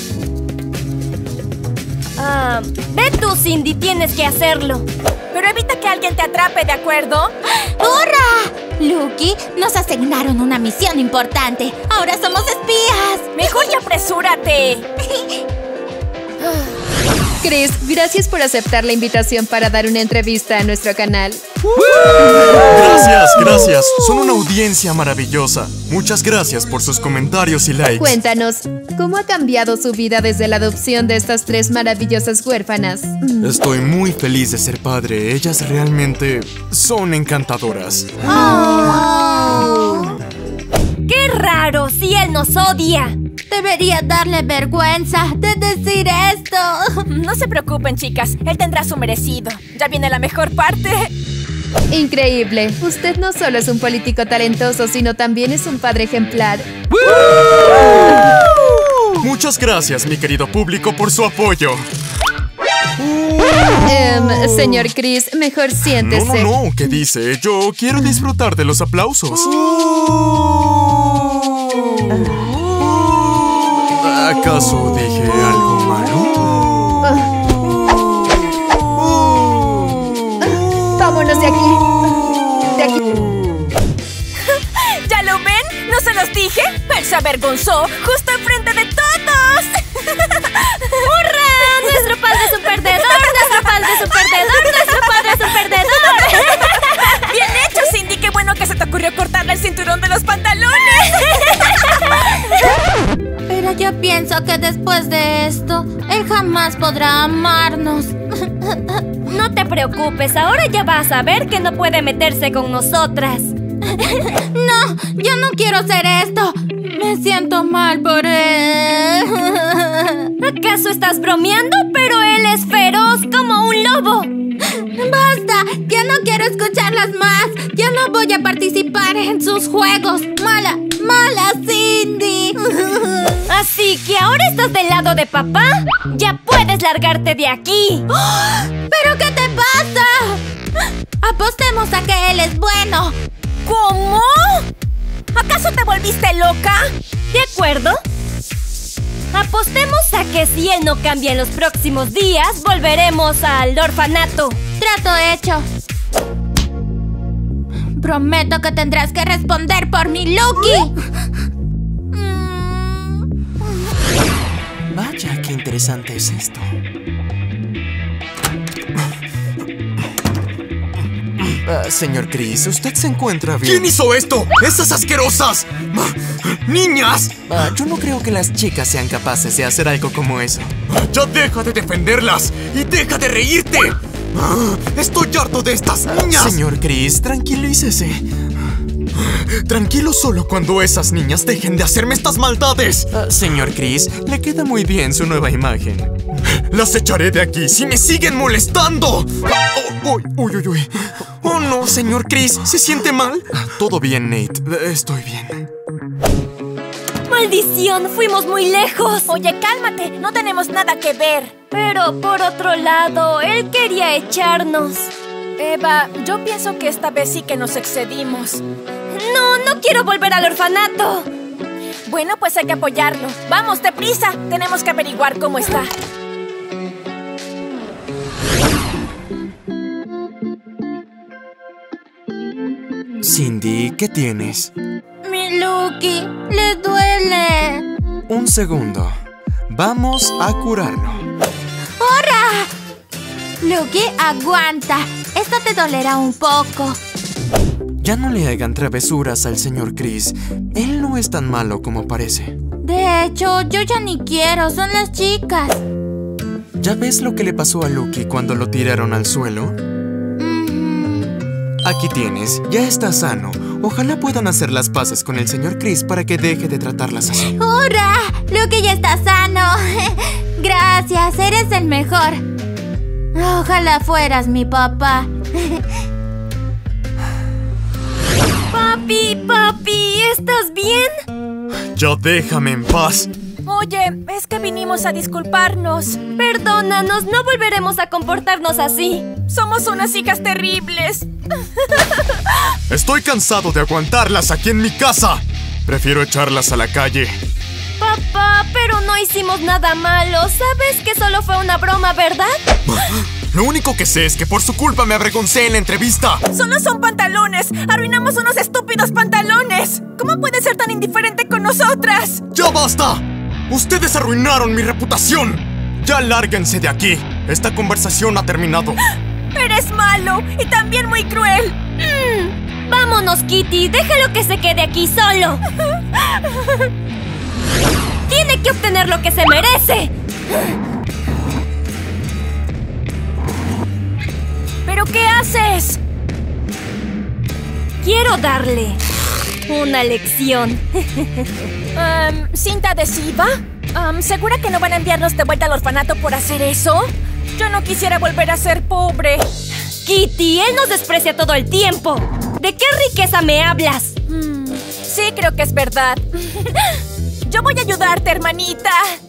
S8: Ve tú, Cindy, tienes que hacerlo.
S1: Pero evita que alguien te atrape, ¿de acuerdo?
S4: ¡Hurra! Lucky, nos asignaron una misión importante. Ahora somos espías.
S1: Mejor ya apresúrate.
S5: Chris, gracias por aceptar la invitación para dar una entrevista a nuestro canal.
S3: Gracias. Son una audiencia maravillosa. Muchas gracias por sus comentarios y likes.
S5: Cuéntanos, ¿cómo ha cambiado su vida desde la adopción de estas 3 maravillosas huérfanas?
S3: Estoy muy feliz de ser padre. Ellas realmente son encantadoras.
S8: ¡Qué raro! ¡Si él nos odia!
S4: Debería darle vergüenza de decir esto.
S1: No se preocupen, chicas. Él tendrá su merecido. Ya viene la mejor parte.
S5: Increíble. Usted no solo es un político talentoso, sino también es un padre ejemplar.
S3: Muchas gracias, mi querido público, por su apoyo.
S5: Señor Chris, mejor siéntese.
S3: No, ¿qué dice? Yo quiero disfrutar de los aplausos. ¿Acaso dije algo malo?
S5: Vámonos de aquí.
S1: ¿Ya lo ven? ¿No se los dije? Él se avergonzó justo enfrente de todos.
S8: ¡Hurra! ¡Nuestro padre es un perdedor! ¡Nuestro padre es un perdedor! ¡Nuestro padre es un perdedor!
S1: ¡Bien hecho, Cindy! ¡Qué bueno que se te ocurrió cortarle el cinturón de los pantalones!
S4: Pero yo pienso que después de esto, él jamás podrá amarnos.
S8: No te preocupes, ahora ya vas a ver que no puede meterse con nosotras.
S4: No, yo no quiero hacer esto. Me siento mal por él.
S8: ¿Acaso estás bromeando? Pero él es feroz como un lobo.
S4: ¡Basta! Ya no quiero escucharlas más. Ya no voy a participar en sus juegos. ¡Mala Cindy!
S8: Así que ahora estás del lado de papá. Ya puedes largarte de aquí.
S4: ¿Pero qué te pasa? Apostemos a que él es bueno.
S1: ¿Cómo? ¿Acaso te volviste loca?
S8: ¿De acuerdo? Apostemos a que si él no cambia en los próximos días, volveremos al orfanato.
S4: Trato hecho. Prometo que tendrás que responder por mi Lucky.
S7: Vaya, qué interesante es esto.
S3: Señor Chris, ¿usted se encuentra bien? ¿Quién hizo esto? ¡Esas asquerosas! ¡Niñas!
S7: Yo no creo que las chicas sean capaces de hacer algo como eso.
S3: ¡Ya deja de defenderlas! ¡Y deja de reírte! ¡Estoy harto de estas niñas!
S7: Señor Chris, tranquilícese.
S3: Tranquilo solo cuando esas niñas dejen de hacerme estas maldades.
S7: Señor Chris, le queda muy bien su nueva imagen.
S3: Las echaré de aquí si me siguen molestando. ¡Uy! Oh no, señor Chris, ¿se siente mal? Todo bien, Nate. Estoy bien.
S8: ¡Maldición! ¡Fuimos muy lejos!
S1: Oye, cálmate. No tenemos nada que ver.
S8: Pero por otro lado, él quería echarnos.
S1: Eva, yo pienso que esta vez sí que nos excedimos.
S8: No quiero volver al orfanato.
S1: Bueno, pues hay que apoyarlo. Vamos, deprisa. Tenemos que averiguar cómo está.
S3: Cindy, ¿qué tienes?
S4: Mi Lucky, le duele.
S3: Un segundo. Vamos a curarlo.
S4: ¡Hurra! Lucky, aguanta. Esto te dolerá un poco.
S3: Ya no le hagan travesuras al señor Chris. Él no es tan malo como parece.
S4: De hecho, yo ya ni quiero. Son las chicas.
S3: ¿Ya ves lo que le pasó a Lucky cuando lo tiraron al suelo? Aquí tienes, ya está sano. Ojalá puedan hacer las paces con el señor Chris para que deje de tratarlas así.
S4: ¡Hurra! Lucky ya está sano. Gracias, eres el mejor. Ojalá fueras mi papá.
S8: Papi, ¿estás bien?
S3: Ya déjame en paz.
S1: Oye, es que vinimos a disculparnos.
S8: Perdónanos, no volveremos a comportarnos así.
S1: Somos unas hijas terribles.
S3: Estoy cansado de aguantarlas aquí en mi casa. Prefiero echarlas a la calle.
S8: Papá, pero no hicimos nada malo. Sabes que solo fue una broma, ¿verdad?
S3: Lo único que sé es que por su culpa me avergoncé en la entrevista.
S1: Solo son pantalones. Arruinamos unos estúpidos pantalones. ¿Cómo puede ser tan indiferente con nosotras?
S3: ¡Ya basta! ¡Ustedes arruinaron mi reputación! ¡Ya lárguense de aquí! Esta conversación ha terminado.
S1: ¡Eres malo y también muy cruel!
S8: Vámonos, Kitty. Déjalo que se quede aquí solo. Tiene que obtener lo que se merece.
S1: ¿Pero qué haces?
S8: Quiero darle una lección.
S1: ¿Cinta adhesiva? ¿Segura que no van a enviarnos de vuelta al orfanato por hacer eso? Yo no quisiera volver a ser pobre.
S8: Kitty, él nos desprecia todo el tiempo. ¿De qué riqueza me hablas?
S1: Sí, creo que es verdad. Yo voy a ayudarte, hermanita.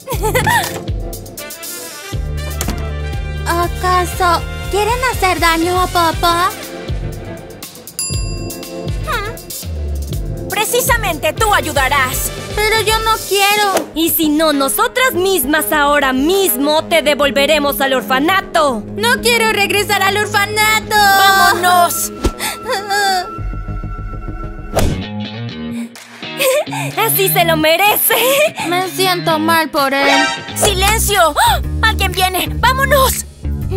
S4: ¿Acaso quieren hacer daño a papá?
S1: Precisamente tú ayudarás.
S4: Pero yo no quiero.
S8: Y si no, nosotras mismas ahora mismo te devolveremos al orfanato.
S4: No quiero regresar al orfanato.
S1: ¡Vámonos!
S8: Así se lo merece.
S4: Me siento mal por él.
S1: ¡Silencio! ¡Ah! ¡Alguien viene! ¡Vámonos!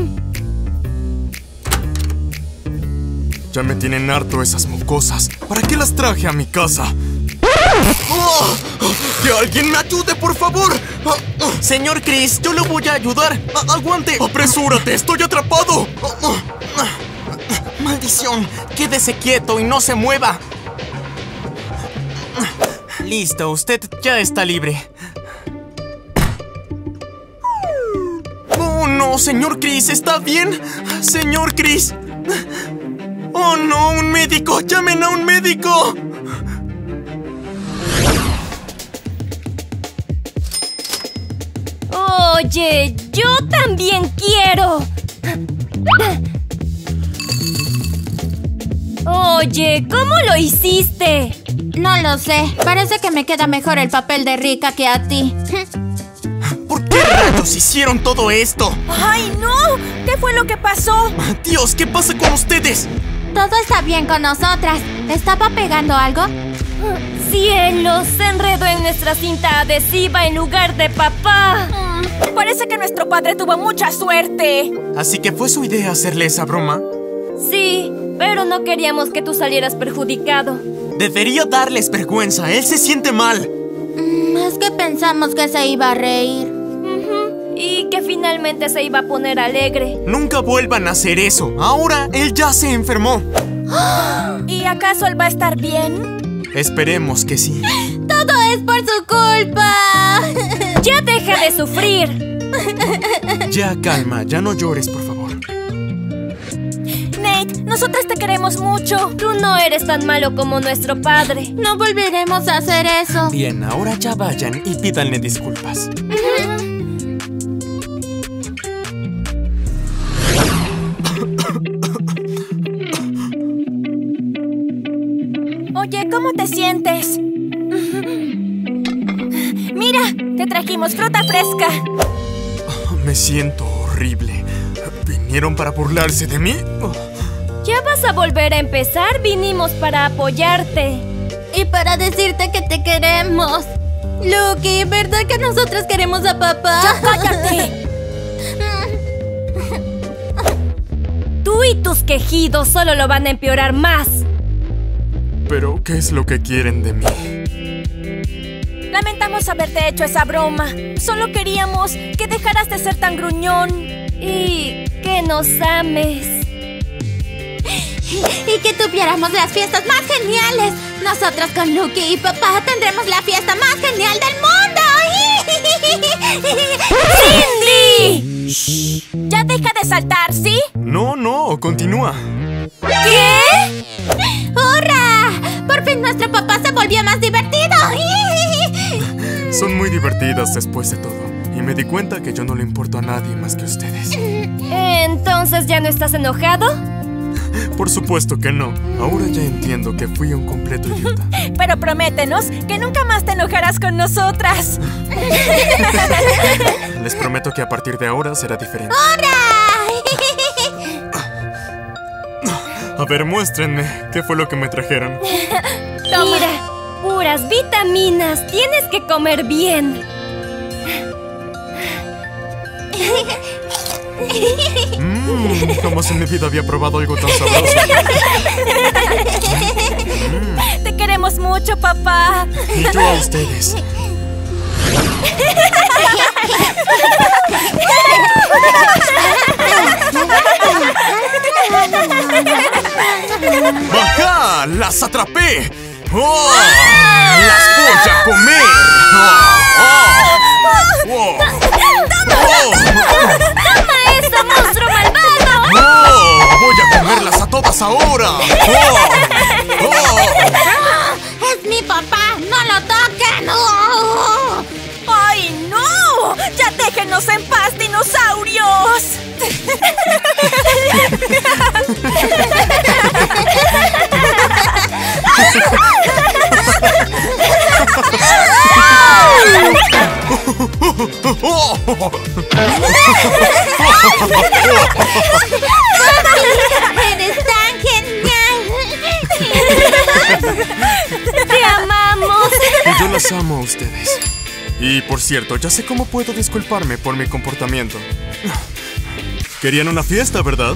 S3: Ya me tienen harto esas mocosas. ¿Para qué las traje a mi casa? ¡Oh! ¡Que alguien me ayude, por favor!
S7: Señor Chris, yo lo voy a ayudar. ¡Aguante!
S3: ¡Apresúrate! ¡Estoy atrapado!
S7: ¡Maldición! Quédese quieto y no se mueva. Listo, usted ya está libre.
S3: ¡Oh, no! Señor Chris, ¿está bien? Señor Chris. ¡Oh, no! ¡Un médico! ¡Llamen a un médico!
S8: Oye, yo también quiero. Oye, ¿cómo lo hiciste?
S4: No lo sé. Parece que me queda mejor el papel de rica que a ti.
S7: ¿Por qué rayos hicieron todo esto?
S1: ¡Ay, no! ¿Qué fue lo que pasó?
S7: Dios, ¿qué pasa con ustedes?
S4: Todo está bien con nosotras. ¿Estaba pegando algo?
S8: ¡Cielos! Se enredó en nuestra cinta adhesiva en lugar de papá.
S1: Parece que nuestro padre tuvo mucha suerte.
S3: ¿Así que fue su idea hacerle esa broma?
S8: Sí, pero no queríamos que tú salieras perjudicado.
S3: Debería darles vergüenza. Él se siente mal.
S4: Es que pensamos que se iba a reír.
S8: Y que finalmente se iba a poner alegre.
S3: Nunca vuelvan a hacer eso. Ahora él ya se enfermó.
S1: ¿Y acaso él va a estar bien?
S3: Esperemos que sí.
S4: ¡Todo es por su culpa!
S8: ¡Ya deja de sufrir!
S3: Ya, calma. Ya no llores, por favor.
S1: Nate, nosotras te queremos mucho.
S8: Tú no eres tan malo como nuestro padre.
S4: No volveremos a hacer eso.
S3: Bien, ahora ya vayan y pídanle disculpas.
S1: Oye, ¿cómo te sientes? Mira, te trajimos fruta fresca.
S3: Me siento horrible. ¿Vinieron para burlarse de mí?
S8: Ya vas a volver a empezar. Vinimos para apoyarte.
S4: Y para decirte que te queremos. Lucky, ¿verdad que nosotros queremos a papá?
S1: ¡Ya cállate!
S8: Tú y tus quejidos solo lo van a empeorar más.
S3: ¿Pero qué es lo que quieren de mí?
S1: Lamentamos haberte hecho esa broma. Solo queríamos que dejaras de ser tan gruñón.
S8: Y que nos ames.
S4: Y que tuviéramos las fiestas más geniales. Nosotros con Lucky y papá tendremos la fiesta más genial del mundo.
S1: ¡Cindy! Shh. Ya deja de saltar, ¿sí?
S3: No, continúa.
S1: ¿Qué?
S4: ¡Hurra! Por fin nuestro papá se volvió más divertido.
S3: Son muy divertidas después de todo. Y me di cuenta que yo no le importo a nadie más que a ustedes.
S8: ¿Entonces ya no estás enojado?
S3: Por supuesto que no. Ahora ya entiendo que fui un completo idiota.
S1: Pero prométenos que nunca más te enojarás con nosotras.
S3: Les prometo que a partir de ahora será diferente. A ver, muéstrenme qué fue lo que me trajeron.
S8: Mira, puras vitaminas. Tienes que comer bien.
S3: Como si en mi vida había probado algo tan sabroso.
S1: Te queremos mucho, papá.
S3: Y yo a ustedes. ¡Ajá! ¡Las atrapé! ¡Oh! ¡Las voy a comer!
S8: ¡Toma eso, monstruo malvado!
S3: ¡Voy a comerlas a todas ahora!
S8: ¡Es mi papá! ¡No lo toquen!
S1: ¡Ay, no! ¡Ya déjenos en paz, dinosaurios!
S8: ¡Eres tan genial!
S1: ¡Te amamos!
S3: Y yo las amo a ustedes. Y por cierto, ya sé cómo puedo disculparme por mi comportamiento. Querían una fiesta, ¿verdad?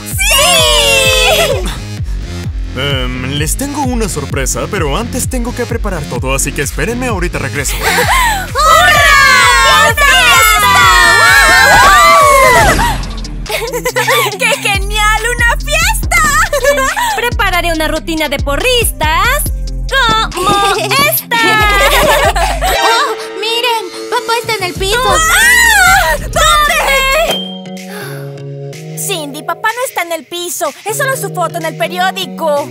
S8: ¡Sí!
S3: Les tengo una sorpresa, pero antes tengo que preparar todo, así que espérenme, ahorita regreso.
S8: ¡Hurra! ¡Fiesta!
S1: ¡Qué genial! ¡Una fiesta!
S8: Prepararé una rutina de porristas como esta. ¡Oh! ¡Miren! ¡Papá está en el piso!
S1: ¿Dónde? Cindy, papá no está en el piso. Es solo su foto en el periódico.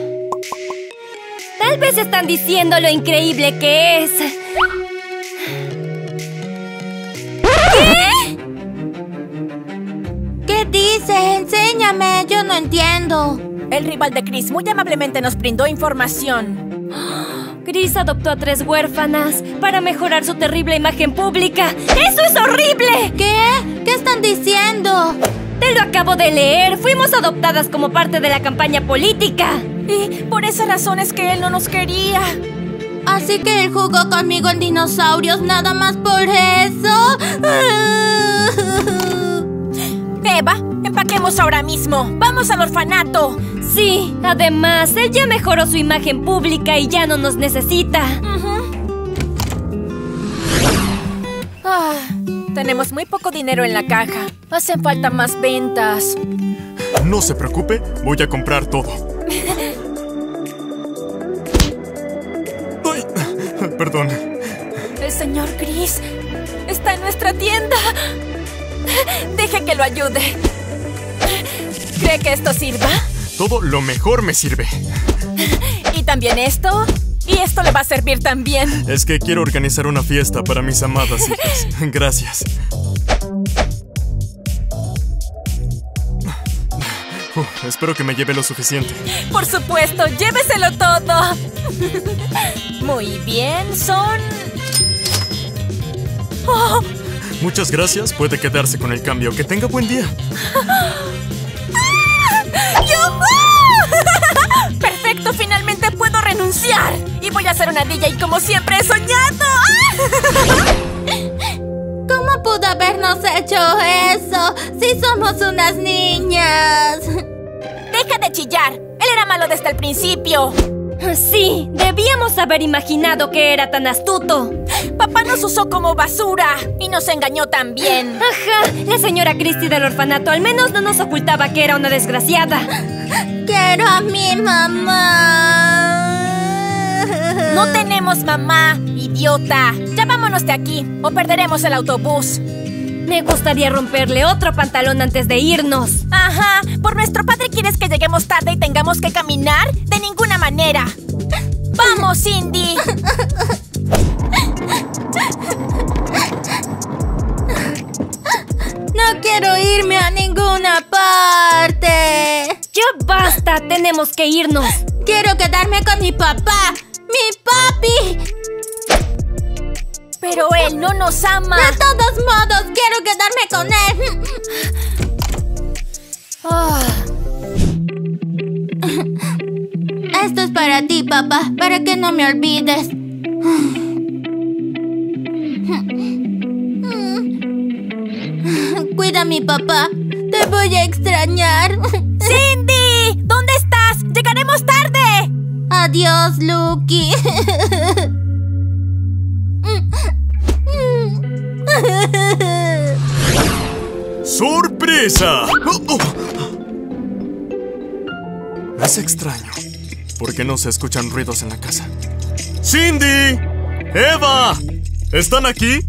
S8: Tal vez están diciendo lo increíble que es. ¿Qué? ¿Qué dice? Enséñame, yo no entiendo.
S1: El rival de Chris muy amablemente nos brindó información.
S8: Chris adoptó a 3 huérfanas para mejorar su terrible imagen pública. ¡Eso es horrible! ¿Qué? ¿Qué están diciendo? Te lo acabo de leer. Fuimos adoptadas como parte de la campaña política.
S1: Y por esa razón es que él no nos quería.
S8: Así que él jugó conmigo en dinosaurios nada más por eso.
S1: Eva, empaquemos ahora mismo. ¡Vamos al orfanato!
S8: Sí, además, él ya mejoró su imagen pública y ya no nos necesita.
S1: Tenemos muy poco dinero en la caja. Hacen falta más ventas.
S3: No se preocupe, voy a comprar todo. ¡Ay! Perdón.
S1: El señor Chris está en nuestra tienda. Deje que lo ayude. ¿Cree que esto sirva?
S3: Todo lo mejor me sirve.
S1: ¿Y también esto? Y esto le va a servir también.
S3: Es que quiero organizar una fiesta para mis amadas hijas. Gracias. Espero que me lleve lo suficiente.
S1: Por supuesto, lléveselo todo. Muy bien, son... ¡Oh!
S3: Muchas gracias, puede quedarse con el cambio. Que tenga buen día.
S1: ¡Yujú! ¡Perfecto! Finalmente puedo renunciar. Y voy a ser una DJ como siempre he soñado.
S8: ¿Cómo pudo habernos hecho eso? Si somos unas niñas.
S1: Deja de chillar. Él era malo desde el principio.
S8: Sí, debíamos haber imaginado que era tan astuto.
S1: Papá nos usó como basura y nos engañó también.
S8: Ajá, la señora Christie del orfanato al menos no nos ocultaba que era una desgraciada. Quiero a mi mamá.
S1: No tenemos mamá, idiota. Ya vámonos de aquí o perderemos el autobús.
S8: Me gustaría romperle otro pantalón antes de irnos.
S1: Ajá, ¿por nuestro padre quieres que lleguemos tarde y tengamos que caminar? De ninguna manera. ¡Vamos, Cindy!
S8: No quiero irme a ninguna parte. Ya basta, tenemos que irnos. Quiero quedarme con mi papá. ¡Mi papi!
S1: Pero él no nos ama.
S8: De todos modos, quiero quedarme con él. Esto es para ti, papá, para que no me olvides. Cuida a mi papá. Te
S4: Te voy a extrañar.
S1: ¡Cindy! ¿Dónde estás? ¡Llegaremos tarde!
S4: Adiós, Lucky.
S3: ¡Sorpresa! Es extraño. ¿Por qué no se escuchan ruidos en la casa? ¡Cindy! ¡Eva! ¿Están aquí?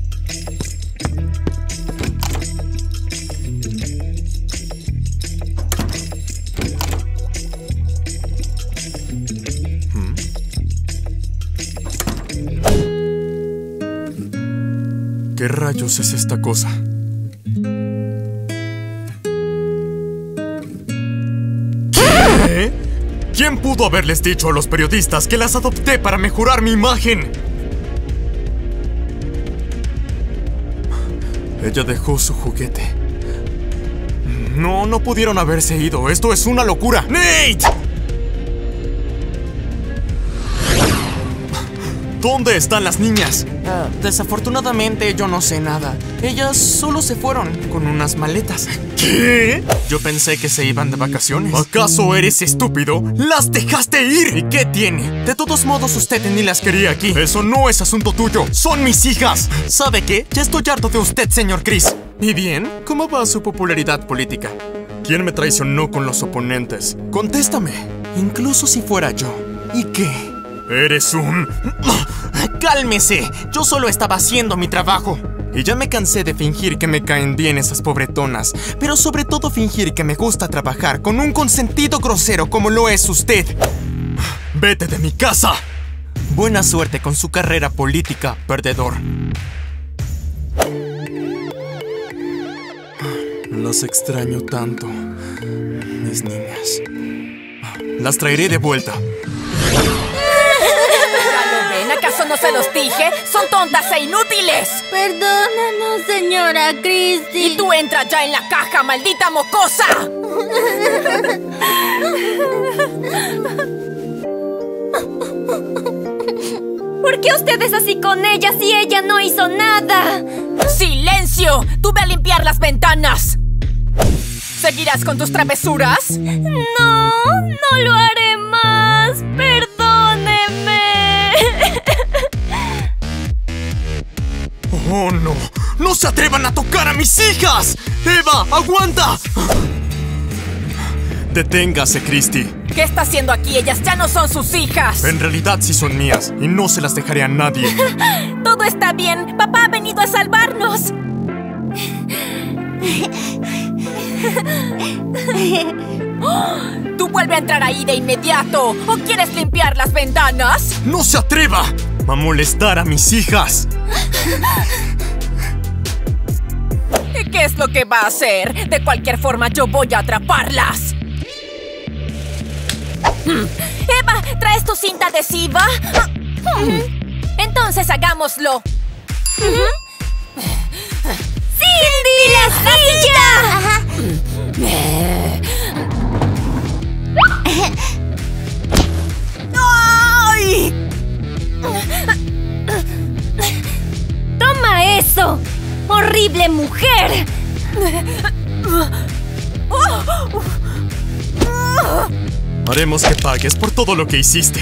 S3: ¿Qué rayos es esta cosa? ¿Qué? ¿Quién pudo haberles dicho a los periodistas que las adopté para mejorar mi imagen? Ella dejó su juguete. No pudieron haberse ido. Esto es una locura. ¡Nate! ¿Dónde están las niñas?
S9: Desafortunadamente yo no sé nada. Ellas solo se fueron con unas maletas.
S3: ¿Qué?
S9: Yo pensé que se iban de vacaciones.
S3: ¿Acaso eres estúpido? ¡Las dejaste ir!
S9: ¿Y qué tiene? De todos modos usted ni las quería aquí.
S3: Eso no es asunto tuyo. ¡Son mis hijas!
S9: ¿Sabe qué? Ya estoy harto de usted, señor Chris.
S3: ¿Y bien? ¿Cómo va su popularidad política? ¿Quién me traicionó con los oponentes?
S9: Contéstame. Incluso si fuera yo. ¿Y qué?
S3: Eres un...
S9: ¡Cálmese! Yo solo estaba haciendo mi trabajo. Y ya me cansé de fingir que me caen bien esas pobretonas. Pero sobre todo fingir que me gusta trabajar con un consentido grosero como lo es usted.
S3: ¡Vete de mi casa!
S9: Buena suerte con su carrera política, perdedor.
S3: Las extraño tanto, mis niñas. Las traeré de vuelta.
S1: ¿Acaso no se los dije? ¡Son tontas e inútiles!
S4: Perdónanos, señora Christie.
S1: Y tú entra ya en la caja, maldita mocosa.
S8: ¿Por qué usted es así con ella si ella no hizo nada?
S1: ¡Silencio! ¡Tú ve a limpiar las ventanas! ¿Seguirás con tus travesuras?
S8: No lo haré más. Perdóneme.
S3: ¡Oh, no! ¡No se atrevan a tocar a mis hijas! ¡Eva, aguanta! Deténgase, Christie.
S1: ¿Qué está haciendo aquí? Ellas ya no son sus hijas.
S3: En realidad sí son mías y no se las dejaré a nadie.
S1: Todo está bien. Papá ha venido a salvarnos. Tú vuelve a entrar ahí de inmediato. ¿O quieres limpiar las ventanas?
S3: ¡No se atreva a molestar a mis hijas!
S1: ¿Y qué es lo que va a hacer? De cualquier forma, yo voy a atraparlas. Eva, ¿traes tu cinta adhesiva? Entonces hagámoslo.
S8: ¡Cindy, la silla!
S1: ¡Ay!
S8: ¡Toma eso! ¡Horrible mujer!
S3: Haremos que pagues por todo lo que hiciste.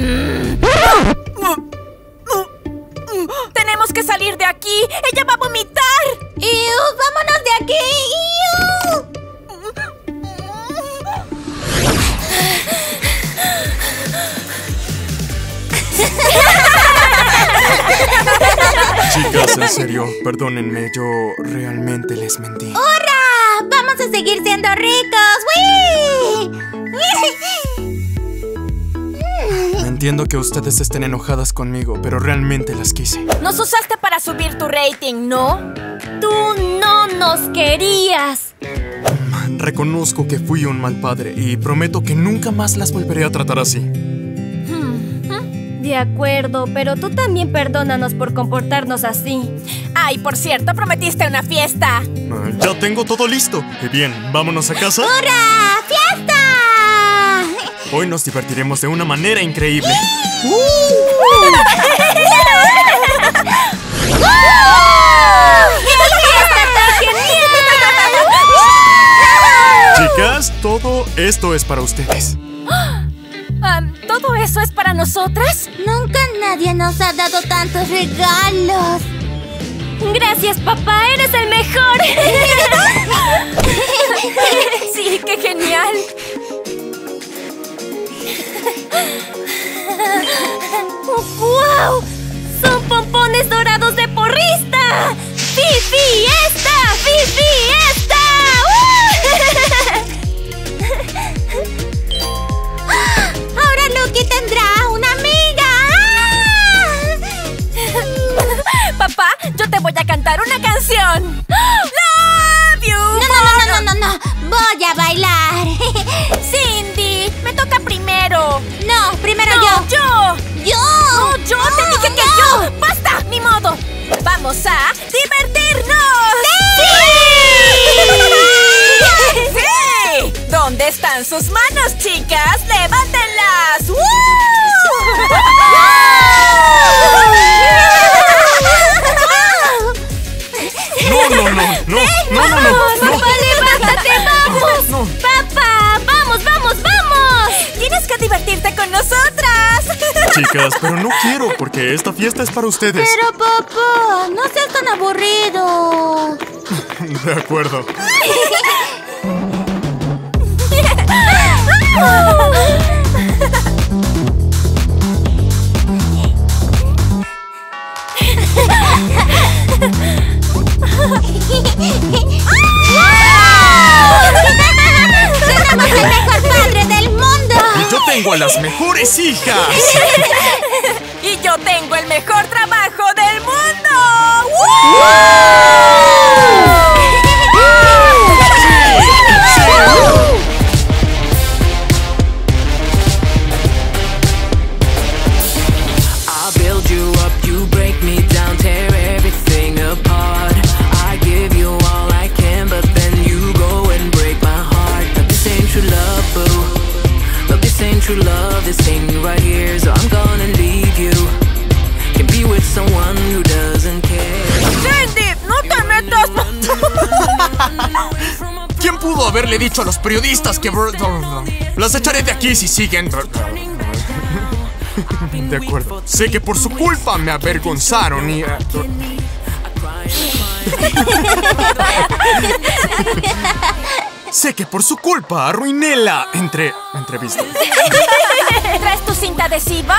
S1: ¡Tenemos que salir de aquí! ¡Ella va a vomitar!
S4: ¡Iu! ¡Vámonos de aquí! ¡Iu!
S3: Chicas, en serio, perdónenme, yo realmente les mentí.
S4: ¡Hurra! ¡Vamos a seguir siendo ricos! ¡Wii!
S3: Entiendo que ustedes estén enojadas conmigo, pero realmente las quise.
S1: Nos usaste para subir tu rating, ¿no?
S8: Tú no nos querías.
S3: Reconozco que fui un mal padre y prometo que nunca más las volveré a tratar así.
S8: De acuerdo, pero tú también perdónanos por comportarnos así.
S1: Ay, por cierto, prometiste una fiesta.
S3: Ya tengo todo listo. Y bien, vámonos a casa.
S4: ¡Hurra! ¡Fiesta!
S3: Hoy nos divertiremos de una manera increíble.
S8: ¡Esta fiesta está genial!
S3: todo esto es para ustedes.
S1: ¿Todo eso es para nosotras?
S4: Nunca nadie nos ha dado tantos regalos.
S8: Gracias, papá. Eres el mejor.
S1: Sí, qué genial.
S8: ¡Wow! ¡Son pompones dorados de porrista! ¡Fifi esta! ¡Fifi esta!
S4: Ahora Lucky tendrá una amiga.
S1: Papá, yo te voy a cantar una canción. Love you.
S4: No. Voy a bailar.
S1: Cindy, me toca primero.
S4: No, primero
S1: No, yo.
S4: Yo.
S1: Yo te dije que yo. ¡Basta! ¡Ni modo! ¡Vamos a divertirnos! ¡Sí! ¡Sí! ¿Dónde están sus manos, chicas? ¡Levántenlas!
S3: No.
S8: ¡Papá, levántate! ¡Vamos!
S3: No.
S8: ¡Papá! ¡Vamos!
S1: ¡Tienes que divertirte con nosotras!
S3: Chicas, pero no quiero porque esta fiesta es para ustedes.
S4: Pero papá, no seas tan aburrido.
S3: De acuerdo.
S4: ¡Tenemos el mejor padre del mundo!
S3: Y yo tengo a las mejores hijas.
S1: ¡Y yo tengo el mejor trabajo del mundo!
S10: I'll build you up, you break me down, tear everything apart. I give you all I can, but then you go and break my heart. But this ain't true love, boo. But this ain't true love, this ain't me right here, so I'm gonna leave you. Can be with someone who doesn't care.
S1: ¡Cindy! ¡No te metas!
S9: ¿Quién pudo haberle dicho a los periodistas que... Las echaré de aquí si siguen... De acuerdo. Sé que por su culpa me avergonzaron y... Sé que por su culpa arruiné la entrevista.
S1: ¿Traes tu cinta adhesiva?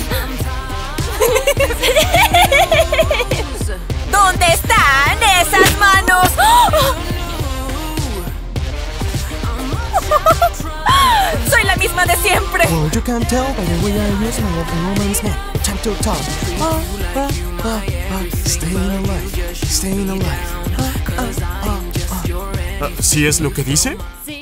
S1: ¿Dónde están esas manos? Soy la misma de siempre.
S9: Oh, you can tell by the way I use my woman's man. Time to talk. Staying alive. ¿Sí es lo que dice?
S8: Sí.